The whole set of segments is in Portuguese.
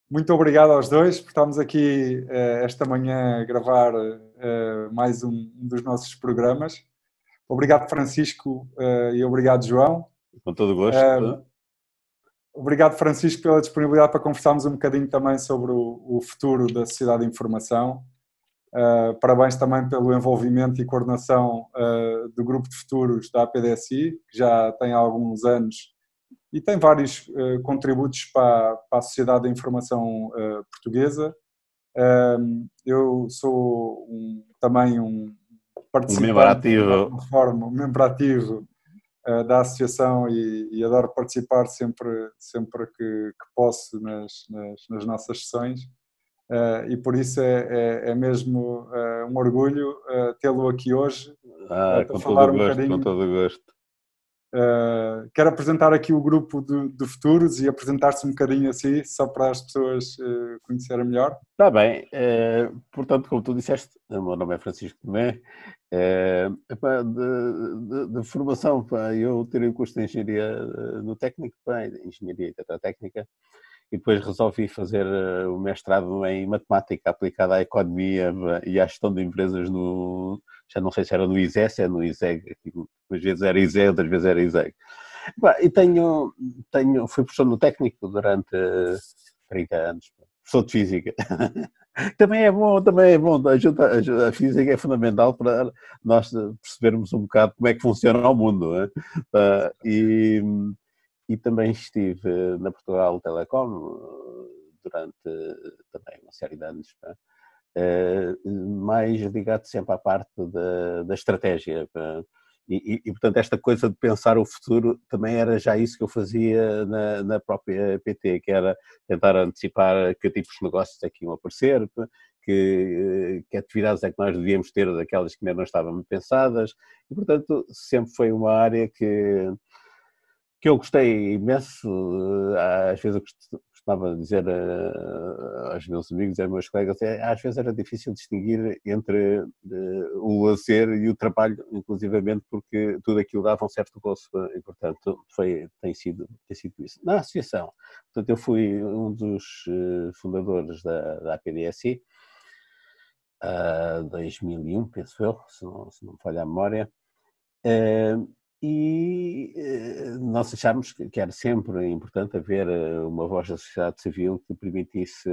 Muito obrigado aos dois por estarmos aqui esta manhã a gravar mais um dos nossos programas. Obrigado, Francisco, e obrigado, João. Com todo o gosto. Obrigado, Francisco, pela disponibilidade para conversarmos um bocadinho também sobre o futuro da sociedade de informação. Parabéns também pelo envolvimento e coordenação do Grupo de Futuros da APDSI, que já tem há alguns anos e tem vários contributos para a sociedade da informação portuguesa. Eu sou também um participante, de alguma forma, um membro ativo da associação e adoro participar sempre que posso nas nossas sessões. E por isso é mesmo um orgulho tê-lo aqui hoje para falar um bocadinho. Com todo o gosto. Quero apresentar aqui o grupo de Futuros e apresentar-se um bocadinho assim, só para as pessoas conhecerem melhor. Está bem. Portanto, como tu disseste, o meu nome é Francisco Tomé. De formação, eu tirei o curso de Engenharia no Técnico, Engenharia e Técnica, e depois resolvi fazer o mestrado em Matemática aplicada à Economia e à Gestão de Empresas já não sei se era no ISES, é no ISEG, às vezes era ISEG, outras vezes era ISEG. E fui professor no Técnico durante 30 anos, professor de Física. Também é bom, a física é fundamental para nós percebermos um bocado como é que funciona o mundo. E também estive na Portugal Telecom durante também uma série de anos, mais ligado sempre à parte da estratégia. E, portanto, esta coisa de pensar o futuro também era já isso que eu fazia na própria PT, que era tentar antecipar que tipos de negócios é que iam aparecer, que atividades é que nós devíamos ter daquelas que ainda não estavam pensadas. E, portanto, sempre foi uma área que eu gostei imenso. Às vezes eu costumava dizer aos meus amigos e aos meus colegas, às vezes era difícil distinguir entre o lazer e o trabalho, inclusivamente, porque tudo aquilo dava um certo gosto e, portanto, tem sido isso. Na associação, portanto, eu fui um dos fundadores da APDSI, 2001, penso eu, se não me falha a memória. E nós achámos que era sempre importante haver uma voz da sociedade civil que permitisse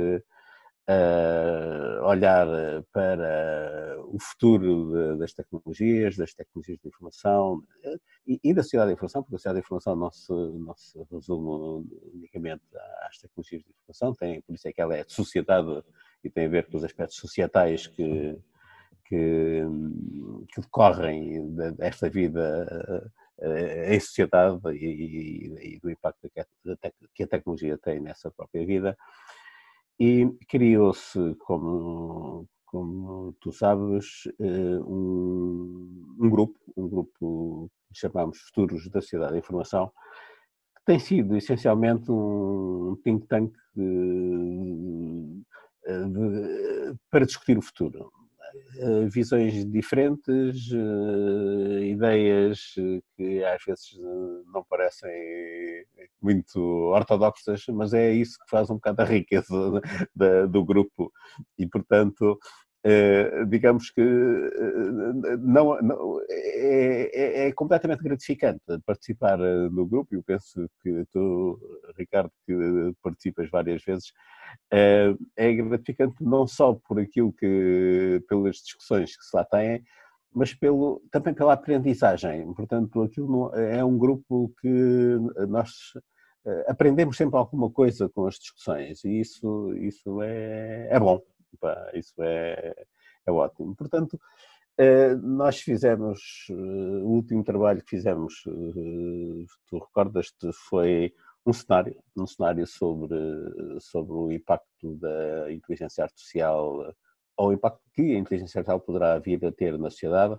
olhar para o futuro das tecnologias de informação e da sociedade de informação, porque a sociedade de informação não se resume unicamente às tecnologias de informação, por isso é que ela é de sociedade e tem a ver com os aspectos societais que decorrem desta vida em sociedade e do impacto que a tecnologia tem nessa própria vida. E criou-se, como tu sabes, um grupo que chamamos Futuros da Sociedade da Informação, que tem sido essencialmente um think tank para discutir o futuro. Visões diferentes, ideias que às vezes não parecem muito ortodoxas, mas é isso que faz um bocado a riqueza do grupo e, portanto, digamos que é completamente gratificante participar no grupo. Eu penso que tu, Ricardo, que participas várias vezes, é gratificante não só por pelas discussões que se lá têm, mas também pela aprendizagem. Portanto, aquilo é um grupo que nós aprendemos sempre alguma coisa com as discussões e isso é bom. Isso é ótimo. Portanto, nós fizemos, o último trabalho que fizemos, tu recordas-te, foi um cenário sobre o impacto da inteligência artificial, ou o impacto que a inteligência artificial poderá vir a ter na sociedade.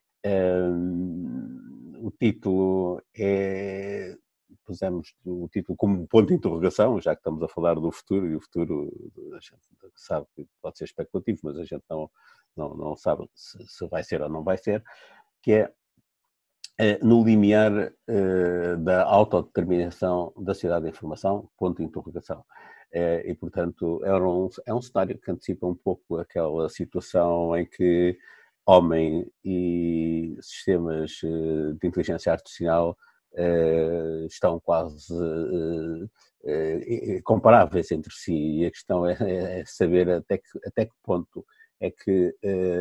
O título pusemos o título como ponto de interrogação, já que estamos a falar do futuro, e o futuro a gente sabe que pode ser especulativo, mas a gente não sabe se vai ser ou não vai ser, que é no limiar da autodeterminação da sociedade da informação, ponto de interrogação. E, portanto, é um cenário que antecipa um pouco aquela situação em que homem e sistemas de inteligência artificial estão quase comparáveis entre si, e a questão é saber até que ponto é que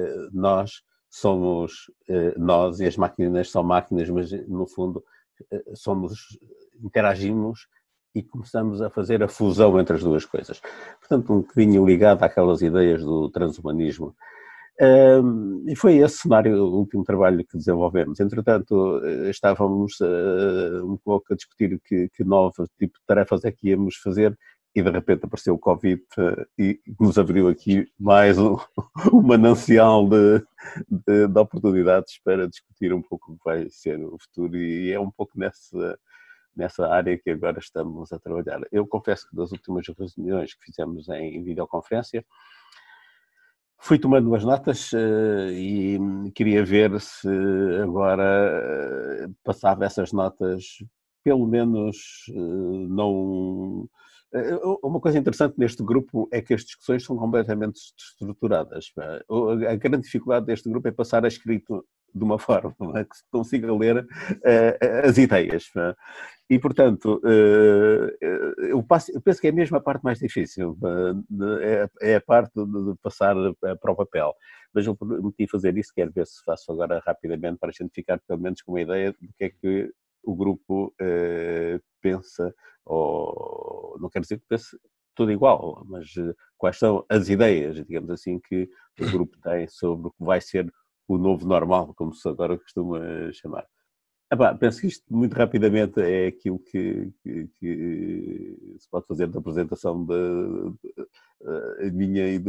nós e as máquinas são máquinas, mas no fundo interagimos e começamos a fazer a fusão entre as duas coisas. Portanto, um bocadinho ligado àquelas ideias do transhumanismo. E foi esse cenário, o último trabalho que desenvolvemos. Entretanto, estávamos um pouco a discutir que novo tipo de tarefas é que íamos fazer, e de repente apareceu o Covid e nos abriu aqui mais um manancial de oportunidades para discutir um pouco o que vai ser o futuro, e é um pouco nessa área que agora estamos a trabalhar. Eu confesso que das últimas reuniões que fizemos em videoconferência, fui tomando umas notas e queria ver se agora passava essas notas, pelo menos não... Uma coisa interessante neste grupo é que as discussões são completamente estruturadas. A grande dificuldade deste grupo é passar a escrito de uma forma que se consiga ler as ideias. E, portanto, eu penso que é mesmo a parte mais difícil, é a parte de passar para o papel. Mas eu prometi fazer isso, quero ver se faço agora rapidamente, para a gente ficar pelo menos com uma ideia do que é que o grupo pensa, ou não quero dizer que pense tudo igual, mas quais são as ideias, digamos assim, que o grupo tem sobre o que vai ser o novo normal, como se agora costuma chamar. Penso que isto, muito rapidamente, é aquilo que se pode fazer da apresentação minha e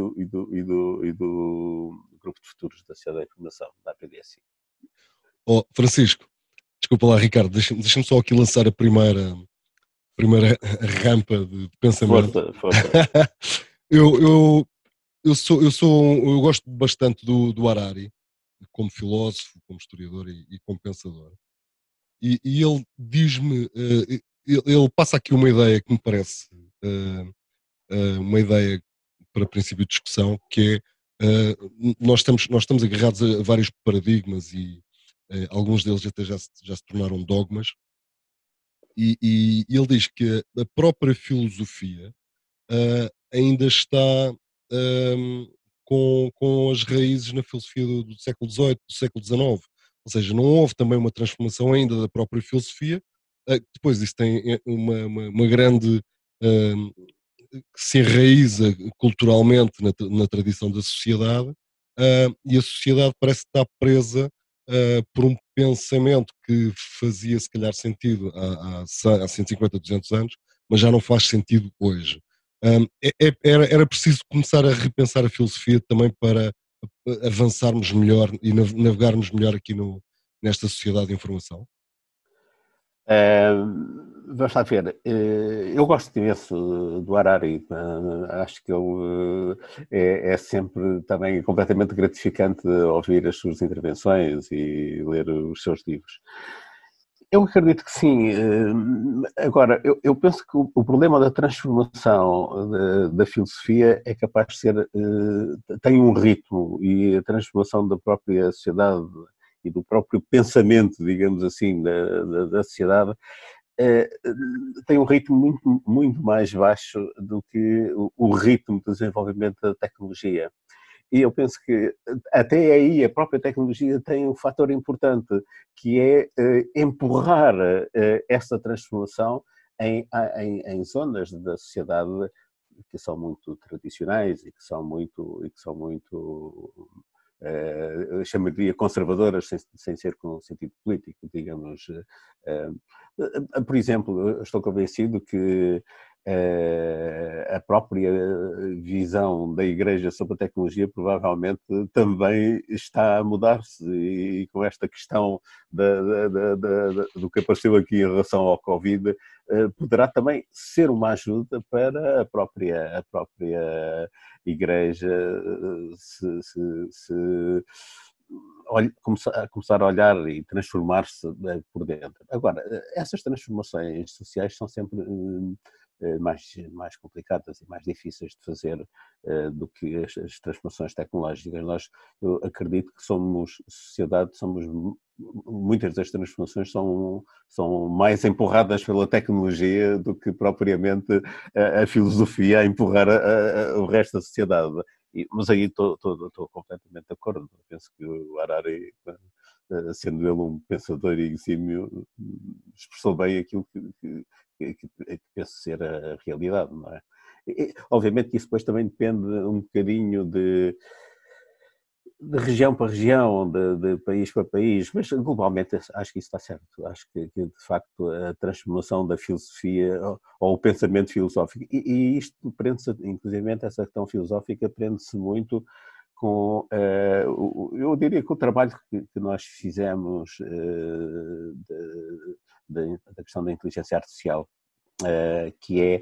do Grupo de Futuros da Sociedade da Informação, da APDSI. Oh, Francisco, desculpa lá, Ricardo, deixa-me só aqui lançar a primeira rampa de pensamento. Força. eu gosto bastante do Harari, como filósofo, como historiador e como pensador. E ele diz-me, ele passa aqui uma ideia que me parece uma ideia para princípio de discussão, que é nós estamos agarrados a vários paradigmas e alguns deles até já se tornaram dogmas, e ele diz que a própria filosofia ainda está com as raízes na filosofia do século XVIII, do século XIX. Ou seja, não houve também uma transformação ainda da própria filosofia. Depois isso tem uma grande que se enraiza culturalmente na tradição da sociedade, e a sociedade parece estar presa por um pensamento que fazia se calhar sentido há 150, 200 anos, mas já não faz sentido hoje. Era preciso começar a repensar a filosofia também para avançarmos melhor e navegarmos melhor aqui nesta sociedade de informação? Vamos lá ver, eu gosto imenso do Harari, acho que ele é sempre também completamente gratificante ouvir as suas intervenções e ler os seus livros. Eu acredito que sim. Agora, eu penso que o problema da transformação da filosofia é capaz de ser, tem um ritmo, e a transformação da própria sociedade e do próprio pensamento, digamos assim, da sociedade, tem um ritmo muito, muito mais baixo do que o ritmo de desenvolvimento da tecnologia. E eu penso que até aí a própria tecnologia tem um fator importante, que é empurrar essa transformação em zonas da sociedade que são muito tradicionais e que são muito eu chamaria conservadoras, sem ser com sentido político, digamos. Por exemplo, eu estou convencido que a própria visão da Igreja sobre a tecnologia provavelmente também está a mudar-se, e com esta questão do que apareceu aqui em relação ao Covid, poderá também ser uma ajuda para a própria Igreja começar a olhar e transformar-se por dentro. Agora, essas transformações sociais são sempre mais complicadas e mais difíceis de fazer do que as transformações tecnológicas. Eu acredito que sociedade, muitas das transformações são mais empurradas pela tecnologia do que propriamente a filosofia a empurrar o resto da sociedade. Mas aí estou completamente de acordo. Penso que o Harari, sendo ele um pensador exímio, expressou bem aquilo que penso ser a realidade, não é? Obviamente que isso depois também depende um bocadinho de região para região, de país para país, mas globalmente acho que isso está certo. Acho que de facto a transformação da filosofia ou o pensamento filosófico, e isto prende-se, inclusive essa questão filosófica prende-se muito com, eu diria que o trabalho que nós fizemos da questão da inteligência artificial, que é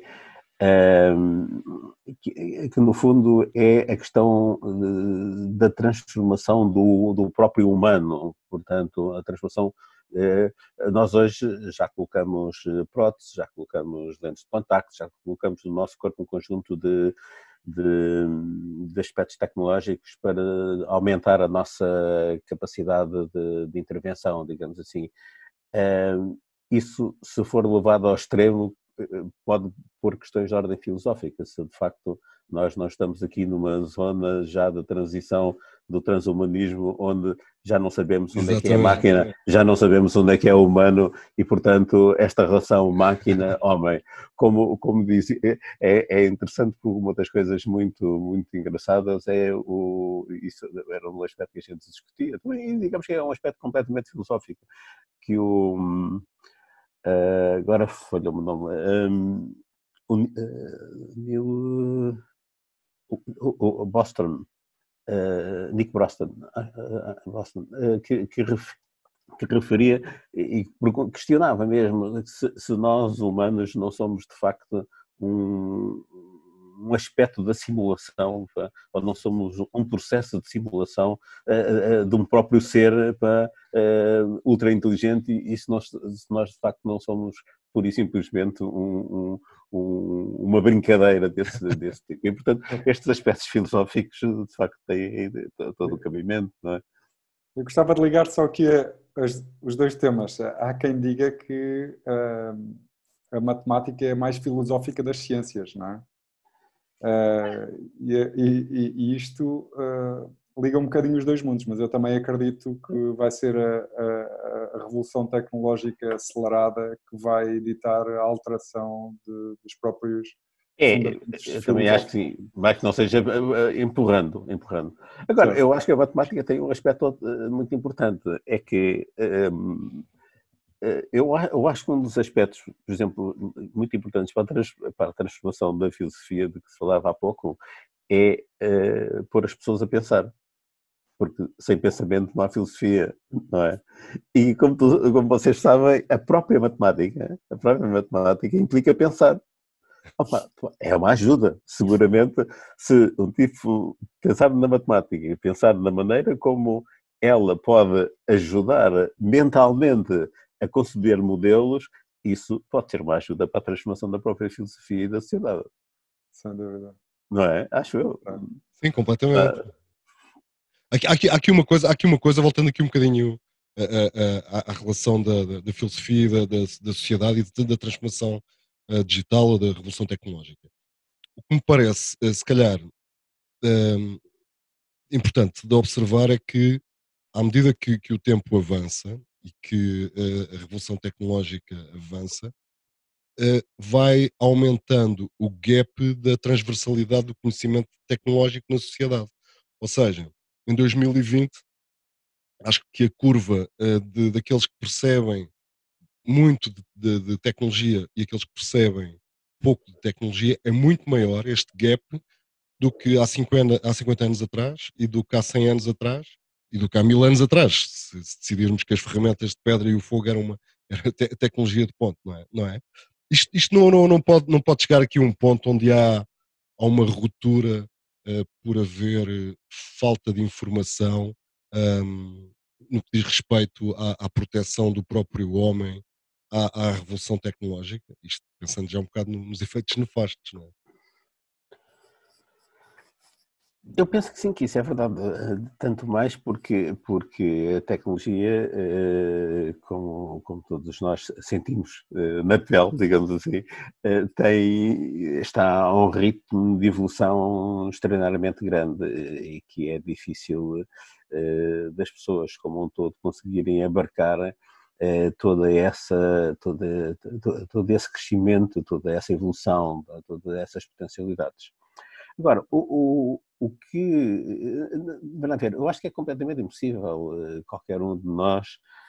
que no fundo é a questão da transformação do próprio humano, portanto a transformação, nós hoje já colocamos próteses, já colocamos lentes de contacto, já colocamos no nosso corpo um conjunto de aspectos tecnológicos para aumentar a nossa capacidade de intervenção, digamos assim. Isso, se for levado ao extremo, pode pôr questões de ordem filosófica, se de facto nós não estamos aqui numa zona já de transição do transhumanismo, onde já não sabemos onde é que é a máquina, já não sabemos onde é que é o humano, e portanto esta relação máquina-homem, como disse, é interessante, porque uma das coisas muito, muito engraçadas isso era um aspecto que a gente discutia, também digamos que é um aspecto completamente filosófico, que agora falhou-me o nome, o Boston, Nick Boston, que referia e questionava mesmo se nós humanos não somos de facto um aspecto da simulação, ou não somos um processo de simulação de um próprio ser ultra inteligente, e se nós de facto não somos pura e simplesmente uma brincadeira desse tipo. E, portanto, estes aspectos filosóficos de facto têm todo o cabimento, não é? Eu gostava de ligar só aqui os dois temas. Há quem diga que a matemática é a mais filosófica das ciências, não é? E isto liga um bocadinho os dois mundos, mas eu também acredito que vai ser a revolução tecnológica acelerada que vai ditar a alteração dos próprios fundamentos eu também acho que sim, mas que não seja empurrando. Agora, eu acho que a matemática tem um aspecto muito importante, é que eu acho que um dos aspectos, por exemplo, muito importantes para a transformação da filosofia de que se falava há pouco é pôr as pessoas a pensar, porque sem pensamento não há filosofia, não é? E como vocês sabem, a própria matemática implica pensar. Opa, é uma ajuda, seguramente, se um tipo pensar na matemática e pensar na maneira como ela pode ajudar mentalmente a conceber modelos, isso pode ser uma ajuda para a transformação da própria filosofia e da sociedade. Sem dúvida. Não é? Acho eu. Sim, completamente. Há aqui uma coisa, voltando aqui um bocadinho à relação da filosofia, da sociedade e da transformação digital ou da revolução tecnológica. O que me parece, se calhar, importante de observar é que, à medida que o tempo avança e que a revolução tecnológica avança, vai aumentando o gap da transversalidade do conhecimento tecnológico na sociedade. Ou seja, em 2020, acho que a curva daqueles que percebem muito de tecnologia e aqueles que percebem pouco de tecnologia é muito maior, este gap, do que há 50 anos atrás, e do que há 100 anos atrás, e do que há 1000 anos atrás, se decidirmos que as ferramentas de pedra e o fogo era tecnologia de ponto, não é? Isto não pode chegar aqui a um ponto onde há uma ruptura por haver falta de informação no que diz respeito à proteção do próprio homem, à revolução tecnológica, isto pensando já um bocado nos efeitos nefastos, não é? Eu penso que sim, que isso é verdade, tanto mais porque a tecnologia, como todos nós sentimos na pele, digamos assim, está a um ritmo de evolução extraordinariamente grande e que é difícil das pessoas como um todo conseguirem abarcar todo esse crescimento, toda essa evolução, todas essas potencialidades. Agora, o que, vamos ver, eu acho que é completamente impossível qualquer um de nós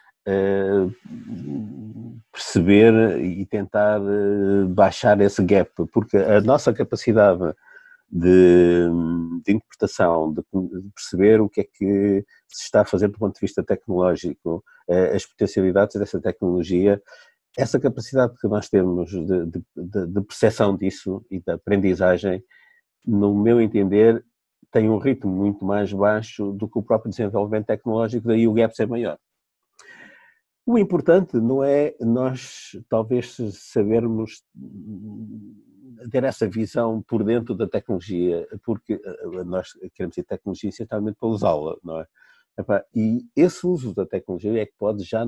perceber e tentar baixar esse gap, porque a nossa capacidade de interpretação, de perceber o que é que se está a fazer do ponto de vista tecnológico, as potencialidades dessa tecnologia, essa capacidade que nós temos de percepção disso e da aprendizagem, no meu entender, tem um ritmo muito mais baixo do que o próprio desenvolvimento tecnológico, daí o gap ser maior. O importante não é nós, talvez, sabermos ter essa visão por dentro da tecnologia, porque nós queremos ter tecnologia essencialmente para usá-la, não é? E esse uso da tecnologia é que pode já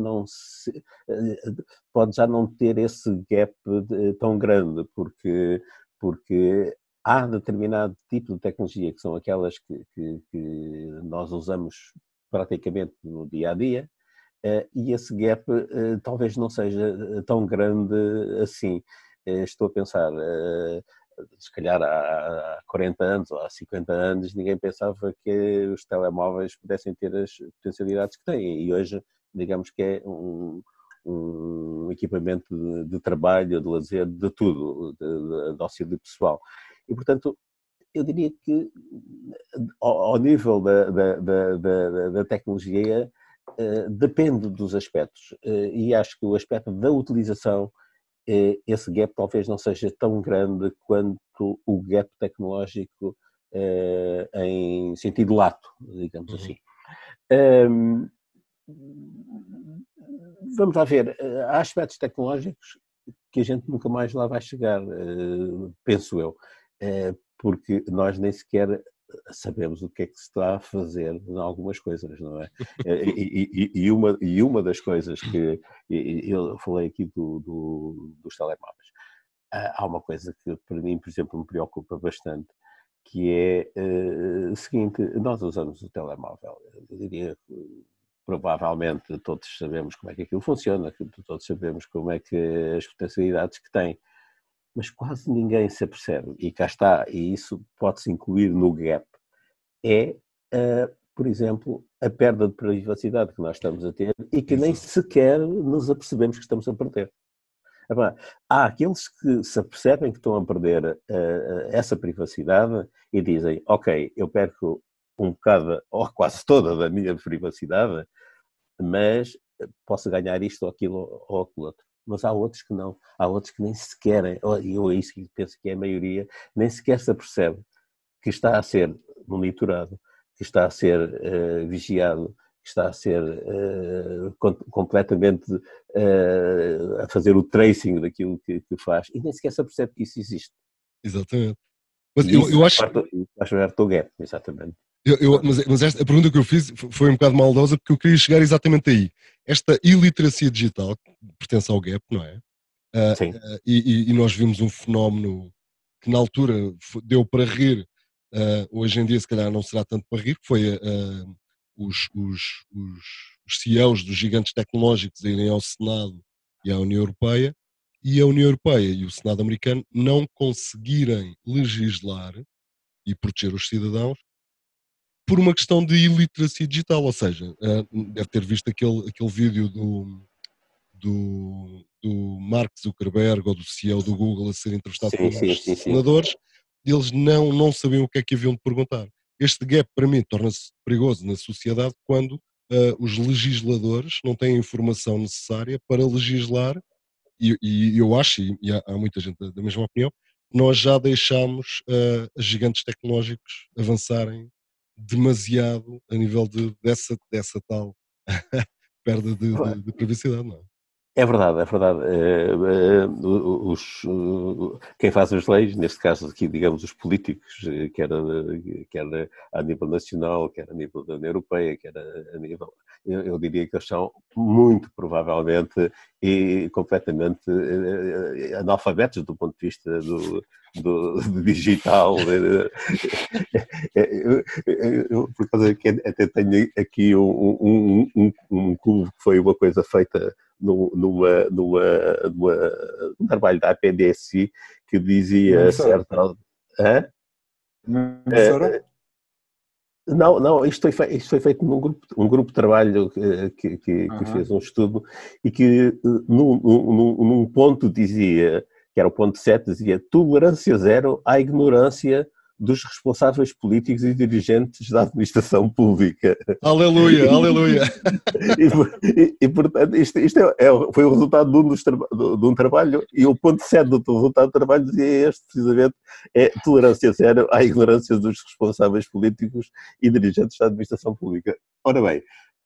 não ter esse gap tão grande, porque há determinado tipo de tecnologia que são aquelas que nós usamos praticamente no dia a dia, e esse gap talvez não seja tão grande assim. Estou a pensar, se calhar há 40 anos ou há 50 anos, ninguém pensava que os telemóveis pudessem ter as potencialidades que têm, e hoje, digamos que é um equipamento de trabalho, de lazer, de tudo, de auxílio pessoal. E, portanto, eu diria que ao nível da tecnologia depende dos aspectos, e acho que o aspecto da utilização, esse gap talvez não seja tão grande quanto o gap tecnológico em sentido lato, digamos assim. Vamos lá ver, há aspectos tecnológicos que a gente nunca mais lá vai chegar, penso eu, porque nós nem sequer sabemos o que é que se está a fazer em algumas coisas, não é? E uma das coisas que eu falei aqui dos telemóveis, há uma coisa que para mim, por exemplo, me preocupa bastante, que é o seguinte: nós usamos o telemóvel, eu diria que provavelmente todos sabemos como é que aquilo funciona, todos sabemos como é que as potencialidades que tem, mas quase ninguém se apercebe, e cá está, e isso pode-se incluir no gap, é, por exemplo, a perda de privacidade que nós estamos a ter e que nem sequer nos apercebemos que estamos a perder. Há aqueles que se apercebem que estão a perder essa privacidade e dizem, ok, eu perco um bocado, ou quase toda da minha privacidade, mas posso ganhar isto ou aquilo ou aquilo outro. Mas há outros que não, há outros que nem sequer, e eu é isso que penso que é a maioria, nem sequer se apercebe que está a ser monitorado, que está a ser vigiado, que está a ser completamente a fazer o tracing daquilo que faz, e nem sequer se apercebe que isso existe. Exatamente. Mas e eu acho que o gap, exatamente. Mas a pergunta que eu fiz foi um bocado maldosa, porque eu queria chegar exatamente aí. Esta iliteracia digital, que pertence ao gap, não é? Sim. E nós vimos um fenómeno que na altura deu para rir, hoje em dia se calhar não será tanto para rir, que foi os CEOs dos gigantes tecnológicos irem ao Senado e à União Europeia, e a União Europeia e o Senado americano não conseguirem legislar e proteger os cidadãos por uma questão de iliteracia digital, ou seja, deve ter visto aquele vídeo do Mark Zuckerberg ou do CEO do Google a ser entrevistado pelos senadores, eles não sabiam o que é que haviam de perguntar. Este gap, para mim, torna-se perigoso na sociedade quando os legisladores não têm a informação necessária para legislar, e eu acho, e há muita gente da mesma opinião, nós já deixámos os gigantes tecnológicos avançarem demasiado a nível dessa tal perda de privacidade, não é? É verdade, é verdade. Quem faz as leis, neste caso aqui, digamos, os políticos, quer a nível nacional, quer a nível da União Europeia, quer a nível... Eu diria que eles são muito provavelmente e completamente analfabetos do ponto de vista do digital. Eu, por causa que até tenho aqui um cubo que foi uma coisa feita num trabalho da APDSI que dizia certa... Hã? Uma impressora? Não, isto foi feito um grupo de trabalho que fez um estudo e que num ponto dizia, que era o ponto 7, dizia tolerância zero à ignorância dos responsáveis políticos e dirigentes da administração pública. Aleluia, aleluia. E portanto, isto foi o resultado de um trabalho, e o ponto 7 do resultado do trabalho dizia este, precisamente, é tolerância zero à ignorância dos responsáveis políticos e dirigentes da administração pública. Ora bem,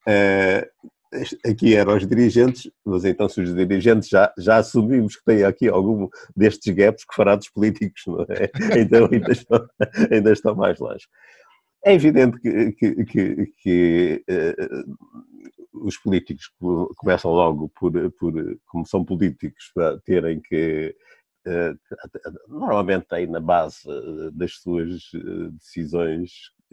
aqui eram os dirigentes, mas então se os dirigentes já assumimos que tem aqui algum destes gaps que fará dos políticos, não é? Então ainda estão mais longe. É evidente que os políticos começam logo como são políticos, terem que, normalmente têm na base das suas decisões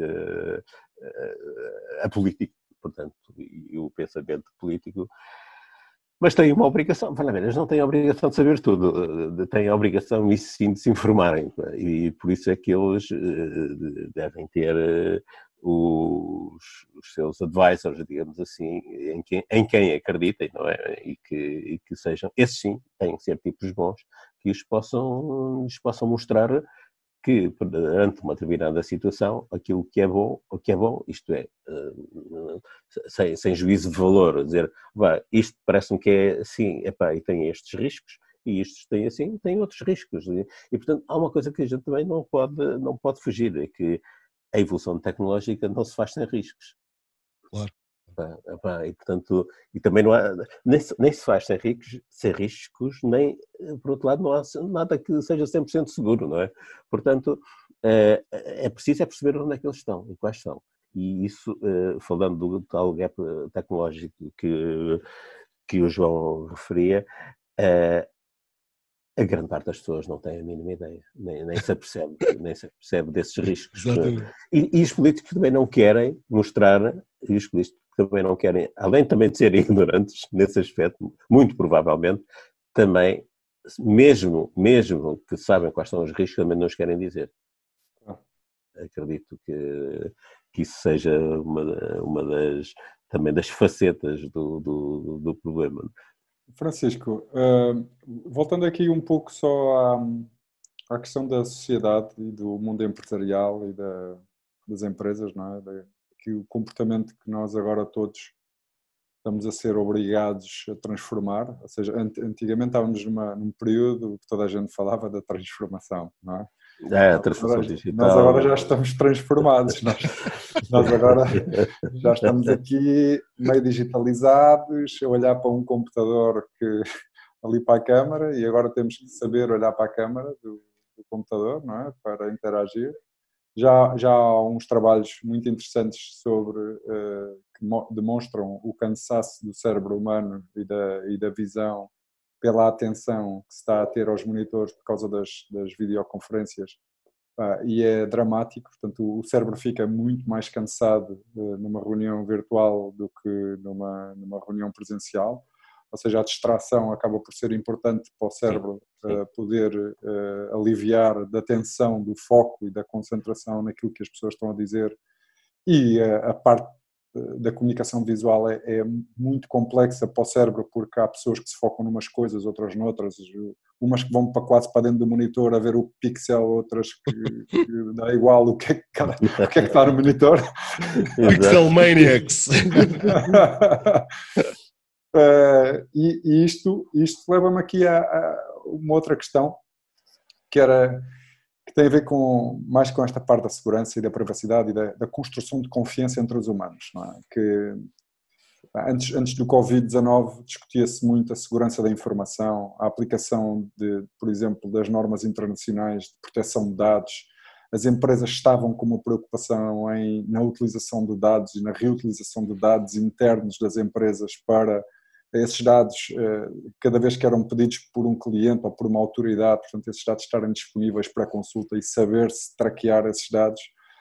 a política, portanto, e o pensamento político, mas têm uma obrigação, eles não têm a obrigação de saber tudo, têm a obrigação, isso sim, de se informarem, e por isso é que eles devem ter os seus advisors, digamos assim, em quem acreditem, não é? E que sejam, esses sim, têm que ser tipos bons, que lhes possam mostrar que, perante uma determinada situação, aquilo que é bom, isto é, sem juízo de valor, dizer, isto parece-me que é assim, e tem estes riscos, e estes têm assim, têm outros riscos. E, portanto, há uma coisa que a gente também não pode fugir, é que a evolução tecnológica não se faz sem riscos. Claro. E, portanto, e também não há, nem se faz sem riscos, nem, por outro lado, não há nada que seja 100% seguro, não é? Portanto, é preciso perceber onde é que eles estão e quais são. E isso, falando do tal gap tecnológico que o João referia, a grande parte das pessoas não tem a mínima ideia, nem se apercebe desses riscos. Exatamente. E os políticos também não querem mostrar, e os políticos também não querem, além também de serem ignorantes nesse aspecto, muito provavelmente, também, mesmo que sabem quais são os riscos, também não os querem dizer. Acredito que isso seja uma também das facetas do problema. Francisco, voltando aqui um pouco só à questão da sociedade e do mundo empresarial e das empresas, não é? Que o comportamento que nós agora todos estamos a ser obrigados a transformar, ou seja, antigamente estávamos num período que toda a gente falava da transformação, não é? A transformação digital. Nós agora já estamos transformados, nós agora já estamos aqui meio digitalizados, a olhar para um computador ali para a câmara, e agora temos que saber olhar para a câmara do computador, não é? Para interagir. Já há uns trabalhos muito interessantes que demonstram o cansaço do cérebro humano e da visão pela atenção que se está a ter aos monitores por causa das videoconferências, e é dramático. Portanto, o cérebro fica muito mais cansado numa reunião virtual do que numa reunião presencial, ou seja, a distração acaba por ser importante para o cérebro poder aliviar da tensão, do foco e da concentração naquilo que as pessoas estão a dizer. E a parte da comunicação visual é muito complexa para o cérebro, porque há pessoas que se focam numas coisas, outras noutras, umas que vão quase para dentro do monitor a ver o pixel, outras que dá igual o que é que está no monitor. Pixel Maniacs! E isto leva-me aqui a uma outra questão, que tem a ver mais com esta parte da segurança e da privacidade e da construção de confiança entre os humanos, não é? Que Antes do Covid-19 discutia-se muito a segurança da informação, a aplicação por exemplo, das normas internacionais de proteção de dados. As empresas estavam com uma preocupação na utilização de dados e na reutilização de dados internos das empresas para esses dados, cada vez que eram pedidos por um cliente ou por uma autoridade, portanto, esses dados estarem disponíveis para consulta e saber-se traquear esses dados.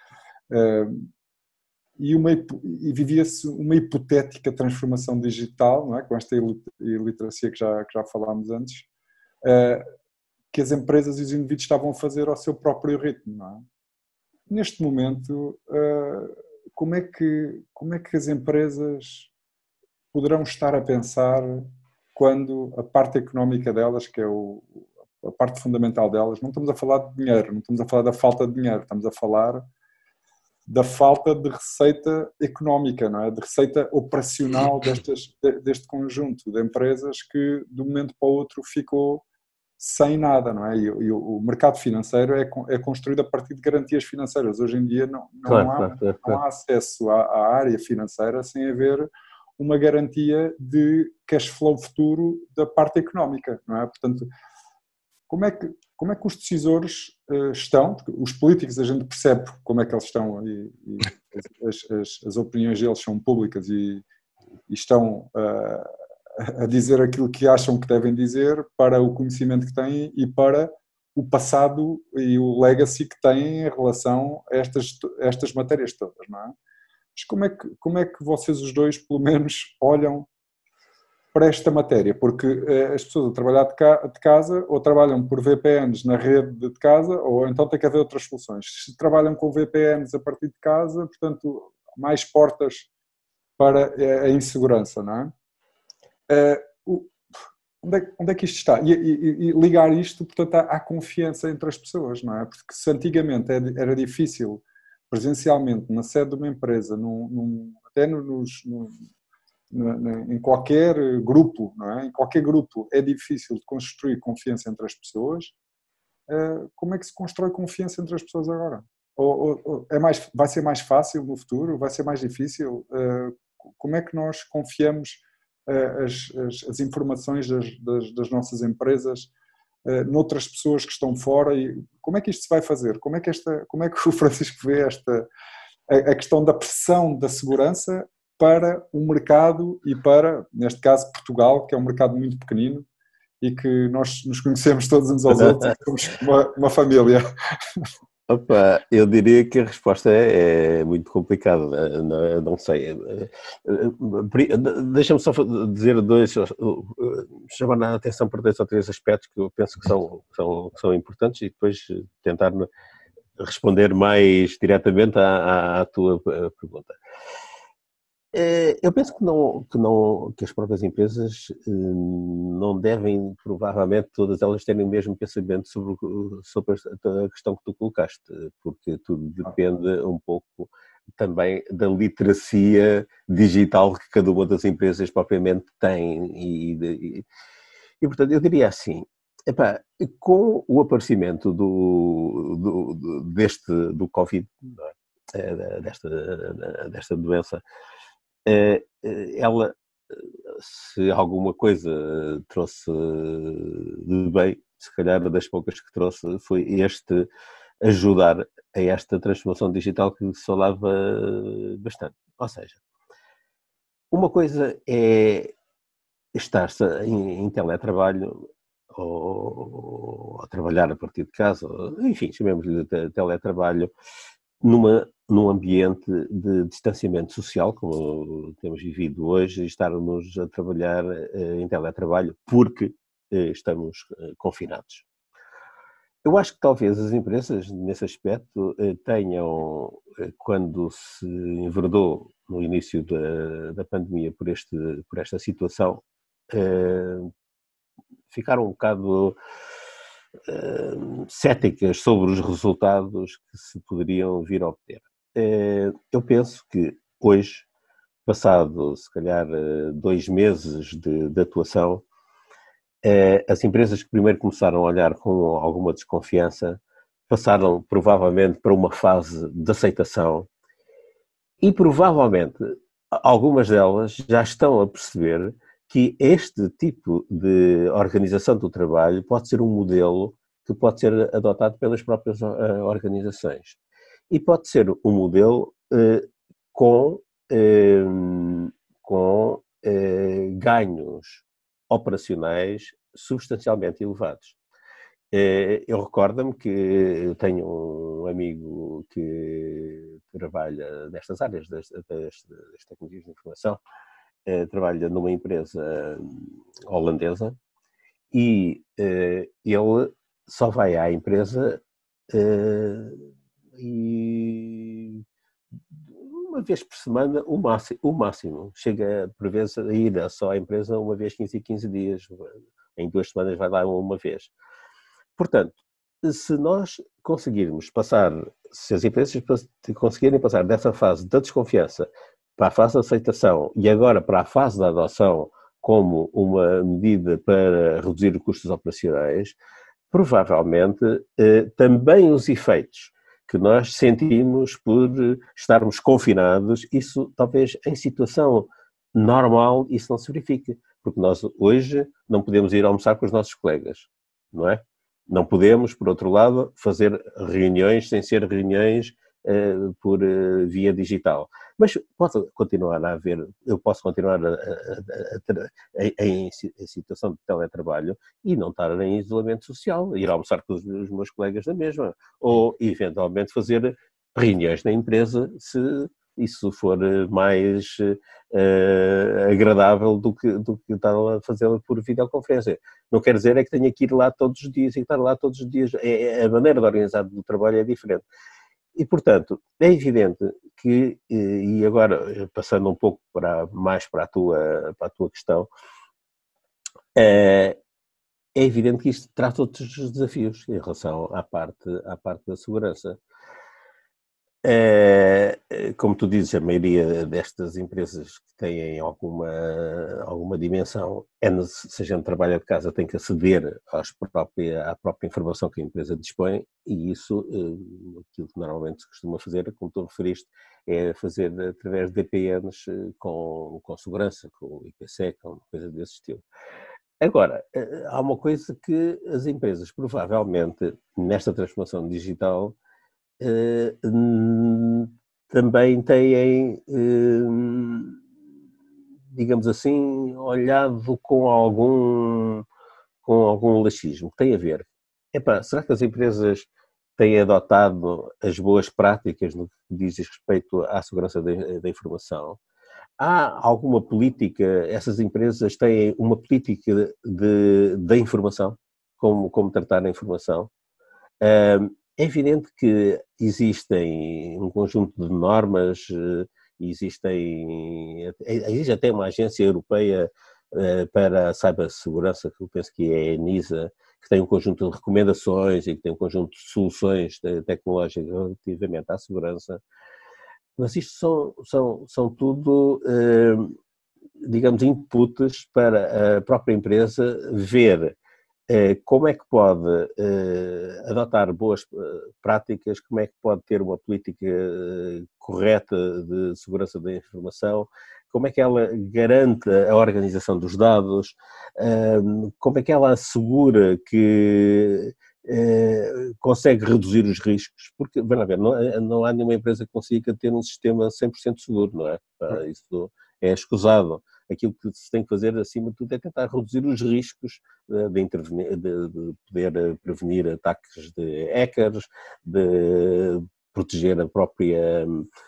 E vivia-se uma hipotética transformação digital, não é? Com esta iliteracia que já falámos antes, que as empresas e os indivíduos estavam a fazer ao seu próprio ritmo, não é? Neste momento, como é que as empresas poderão estar a pensar quando a parte económica delas, que é a parte fundamental delas, não estamos a falar de dinheiro, não estamos a falar da falta de dinheiro, estamos a falar da falta de receita económica, não é? De receita operacional deste conjunto de empresas que de um momento para o outro ficou sem nada, não é? E o mercado financeiro é construído a partir de garantias financeiras. Hoje em dia não há acesso à área financeira sem haver uma garantia de cash flow futuro da parte económica, não é? Portanto, como é que os decisores estão? Porque os políticos a gente percebe como é que eles estão e as opiniões deles são públicas e estão a dizer aquilo que acham que devem dizer para o conhecimento que têm e para o passado e o legacy que têm em relação a estas matérias todas, não é? Mas como é que vocês os dois, pelo menos, olham para esta matéria? Porque as pessoas a trabalhar de casa ou trabalham por VPNs na rede de casa ou então tem que haver outras soluções. Se trabalham com VPNs a partir de casa, portanto, mais portas para a insegurança, não é? Onde é que isto está? E ligar isto, portanto, à confiança entre as pessoas, não é? Porque se antigamente era difícil presencialmente na sede de uma empresa, até em qualquer grupo, não é? Em qualquer grupo é difícil de construir confiança entre as pessoas. Como é que se constrói confiança entre as pessoas agora? Vai ser mais fácil no futuro? Vai ser mais difícil? Como é que nós confiamos as informações das nossas empresas noutras pessoas que estão fora? E como é que isto se vai fazer? Como é que o Francisco vê a questão da pressão da segurança para o mercado e para, neste caso, Portugal, que é um mercado muito pequenino e que nós nos conhecemos todos uns aos outros e somos uma família? Opa, eu diria que a resposta é muito complicada, não sei. Deixa-me só dizer chamar a atenção para 2 ou 3 aspectos que eu penso que são importantes e depois tentar responder mais diretamente à tua pergunta. Eu penso que as próprias empresas não devem, provavelmente, todas elas terem o mesmo pensamento sobre a questão que tu colocaste, porque tudo depende um pouco também da literacia digital que cada uma das empresas propriamente tem e portanto, eu diria assim, com o aparecimento do Covid, desta doença, ela, se alguma coisa trouxe de bem, se calhar das poucas que trouxe foi ajudar a esta transformação digital que se falava bastante. Ou seja, uma coisa é estar em teletrabalho ou a trabalhar a partir de casa, enfim, chamemos-lhe de teletrabalho, num ambiente de distanciamento social, como temos vivido hoje, e estarmos a trabalhar em teletrabalho porque estamos confinados. Eu acho que talvez as empresas, nesse aspecto, tenham, quando se enverdou no início da pandemia por esta situação, ficaram um bocado céticas sobre os resultados que se poderiam vir a obter. Eu penso que hoje, passado se calhar 2 meses de atuação, as empresas que primeiro começaram a olhar com alguma desconfiança passaram provavelmente para uma fase de aceitação e provavelmente algumas delas já estão a perceber que este tipo de organização do trabalho pode ser um modelo que pode ser adotado pelas próprias organizações. E pode ser um modelo com ganhos operacionais substancialmente elevados. Eu recordo-me que eu tenho um amigo que trabalha nestas áreas das tecnologias de informação, trabalha numa empresa holandesa e ele só vai à empresa e uma vez por semana, o máximo. Chega, por vezes, a ir só à empresa uma vez 15 dias. Em 2 semanas vai lá uma vez. Portanto, se nós conseguirmos passar, se as empresas conseguirem passar dessa fase da desconfiança para a fase da aceitação e agora para a fase da adoção como uma medida para reduzir os custos operacionais, provavelmente também os efeitos que nós sentimos por estarmos confinados, isso talvez em situação normal isso não se verifique, porque nós hoje não podemos ir almoçar com os nossos colegas, não é? Não podemos, por outro lado, fazer reuniões sem ser reuniões por via digital. Mas pode continuar a haver, eu posso continuar em situação de teletrabalho e não estar em isolamento social, ir almoçar com os meus colegas da mesma, ou eventualmente fazer reuniões na empresa, se isso for mais agradável do que estar a fazê-lo por videoconferência. Não quer dizer é que tenha que ir lá todos os dias e estar lá todos os dias. A maneira de organizar o trabalho é diferente. E, portanto, é evidente que, e agora passando um pouco mais para a tua questão, é evidente que isto traz outros desafios em relação à parte da segurança. Como tu dizes, a maioria destas empresas que têm alguma dimensão, seja no trabalho de casa, tem que aceder à própria informação que a empresa dispõe, e isso, aquilo que normalmente se costuma fazer, como tu referiste, é fazer através de VPNs com segurança, com IPsec, com coisa desse estilo. Agora, há uma coisa que as empresas, provavelmente, nesta transformação digital, também têm, digamos assim, olhado com algum laxismo. Tem a ver. Será que as empresas têm adotado as boas práticas no que diz respeito à segurança da informação? Há alguma política, essas empresas têm uma política da informação, como tratar a informação? É evidente que existem um conjunto de normas, existe até uma agência europeia para a cibersegurança, que eu penso que é a ENISA, que tem um conjunto de recomendações e que tem um conjunto de soluções tecnológicas relativamente à segurança, mas isto são tudo, digamos, inputs para a própria empresa ver como é que pode adotar boas práticas, como é que pode ter uma política correta de segurança da informação, como é que ela garante a organização dos dados, como é que ela assegura que consegue reduzir os riscos, porque, vamos ver, não há nenhuma empresa que consiga ter um sistema 100% seguro, não é? Isso é escusado. Aquilo que se tem que fazer, acima de tudo, é tentar reduzir os riscos de poder prevenir ataques de hackers, de proteger a própria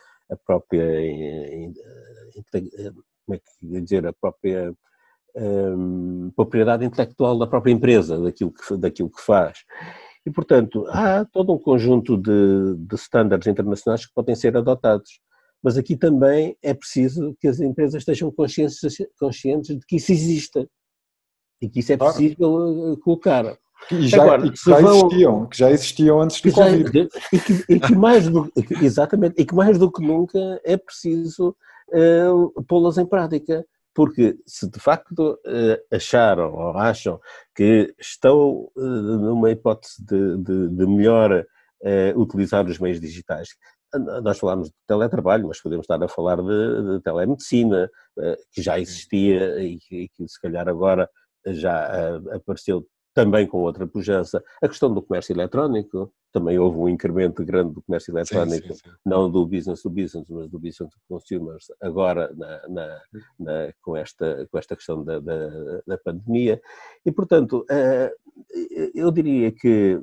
como é que ia dizer, a própria propriedade intelectual da própria empresa, daquilo que faz. E, portanto, há todo um conjunto de estándares internacionais que podem ser adotados. Mas aqui também é preciso que as empresas estejam conscientes de que isso exista e que isso é possível colocar. Que já existiam antes do Covid. Exatamente, e que mais do que nunca é preciso pô-las em prática. Porque se de facto acharam ou acham que estão numa hipótese de melhor utilizar os meios digitais, nós falámos de teletrabalho, mas podemos estar a falar de telemedicina, que já existia e que se calhar agora já apareceu também com outra pujança. A questão do comércio eletrónico, também houve um incremento grande do comércio eletrónico, sim. não do business to business, mas do business to consumers, agora com esta questão da pandemia. E, portanto, eu diria que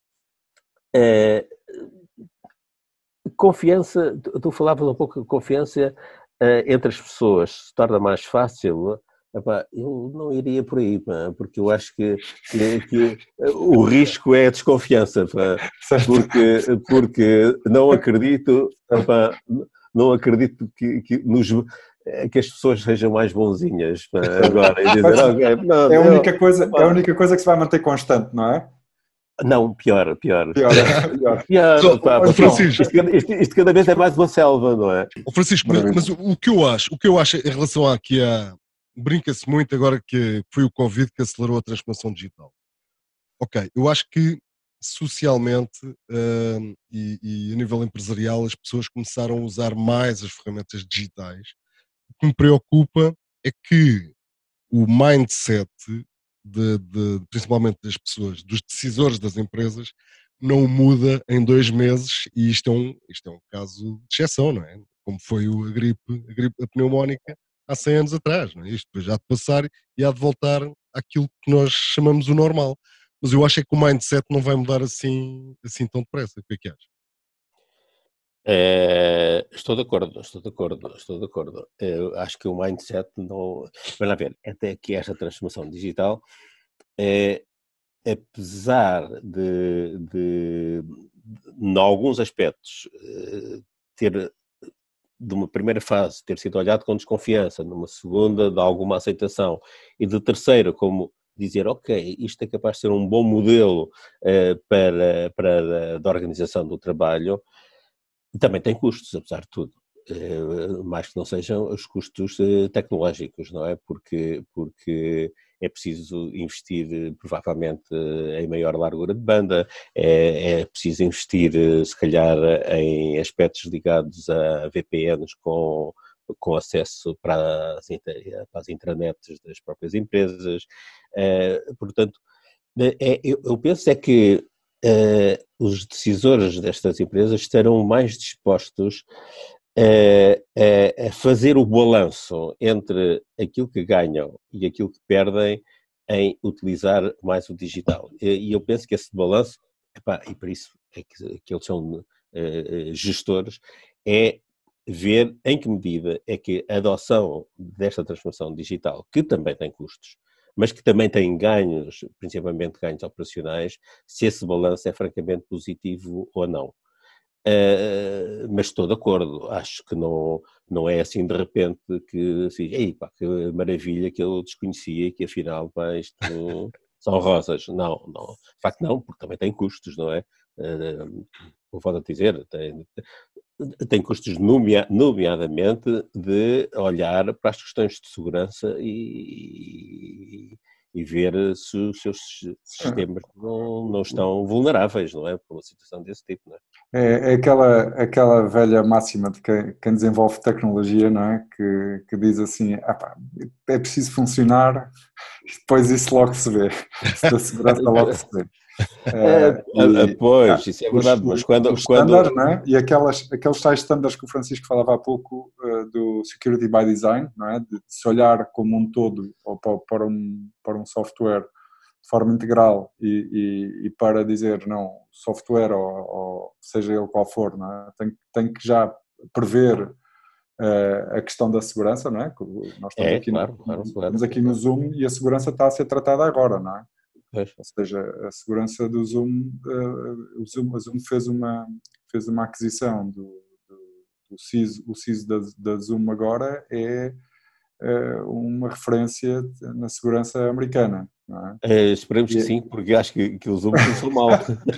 confiança, tu falavas um pouco de confiança entre as pessoas, se torna mais fácil. Epá, eu não iria por aí, pá, porque eu acho que o risco é a desconfiança, pá, porque não acredito, epá, não acredito que as pessoas sejam mais bonzinhas, pá, agora e dizer, okay, não, é a única coisa que se vai manter constante, não é? Não, pior. Pior. Pá, Francisco, isto cada vez é mais uma selva, não é? Francisco, mas o que eu acho em relação aqui brinca-se muito agora que foi o Covid que acelerou a transformação digital. Ok, eu acho que socialmente e a nível empresarial as pessoas começaram a usar mais as ferramentas digitais. O que me preocupa é que o mindset principalmente das pessoas, dos decisores das empresas, não muda em 2 meses e isto é um caso de exceção, não é? Como foi a gripe pneumónica há 100 anos atrás, não é? Isto depois já de passar e há de voltar àquilo que nós chamamos o normal. Mas eu acho é que o mindset não vai mudar assim tão depressa. O que é que achas? Estou de acordo. Eu acho que o mindset não... Vamos lá ver, até que esta transformação digital, apesar em alguns aspectos, ter, de uma primeira fase, ter sido olhado com desconfiança, numa segunda, de alguma aceitação, e de terceira, como dizer, ok, isto é capaz de ser um bom modelo da organização do trabalho, também tem custos, apesar de tudo, mais que não sejam os custos tecnológicos, não é? Porque é preciso investir provavelmente em maior largura de banda, é preciso investir se calhar em aspectos ligados a VPNs com acesso para as intranets das próprias empresas, portanto, eu penso é que os decisores destas empresas estarão mais dispostos a fazer o balanço entre aquilo que ganham e aquilo que perdem em utilizar mais o digital. E eu penso que esse balanço, e por isso é que eles são gestores, é ver em que medida é que a adoção desta transformação digital, que também tem custos, mas que também tem ganhos, principalmente ganhos operacionais, se esse balanço é francamente positivo ou não. Mas estou de acordo, acho que não é assim de repente que assim, que maravilha que eu desconhecia e que afinal isto são rosas. Não, de facto não, porque também tem custos, não é? Como volto a dizer, tem custos nomeadamente de olhar para as questões de segurança e ver se os seus sistemas não estão vulneráveis, não é? Por uma situação desse tipo, não é? É aquela velha máxima de quem desenvolve tecnologia, não é? Que diz assim, é preciso funcionar e depois isso logo se vê. Se da segurança logo se vê. Pois, isso é verdade, mas quando... Standards, não é? E aqueles tais standards que o Francisco falava há pouco do Security by Design, não é? De se olhar como um todo ou para um software de forma integral e para dizer, não, software ou seja ele qual for, não é? Tem que já prever a questão da segurança, não é? Nós estamos aqui no Zoom e a segurança está a ser tratada agora, não é? Pois. Ou seja, a segurança do Zoom, a Zoom fez uma aquisição do CISO, o CISO da Zoom agora é uma referência na segurança americana, não é? Esperemos que sim, porque acho que o Zoom começou mal.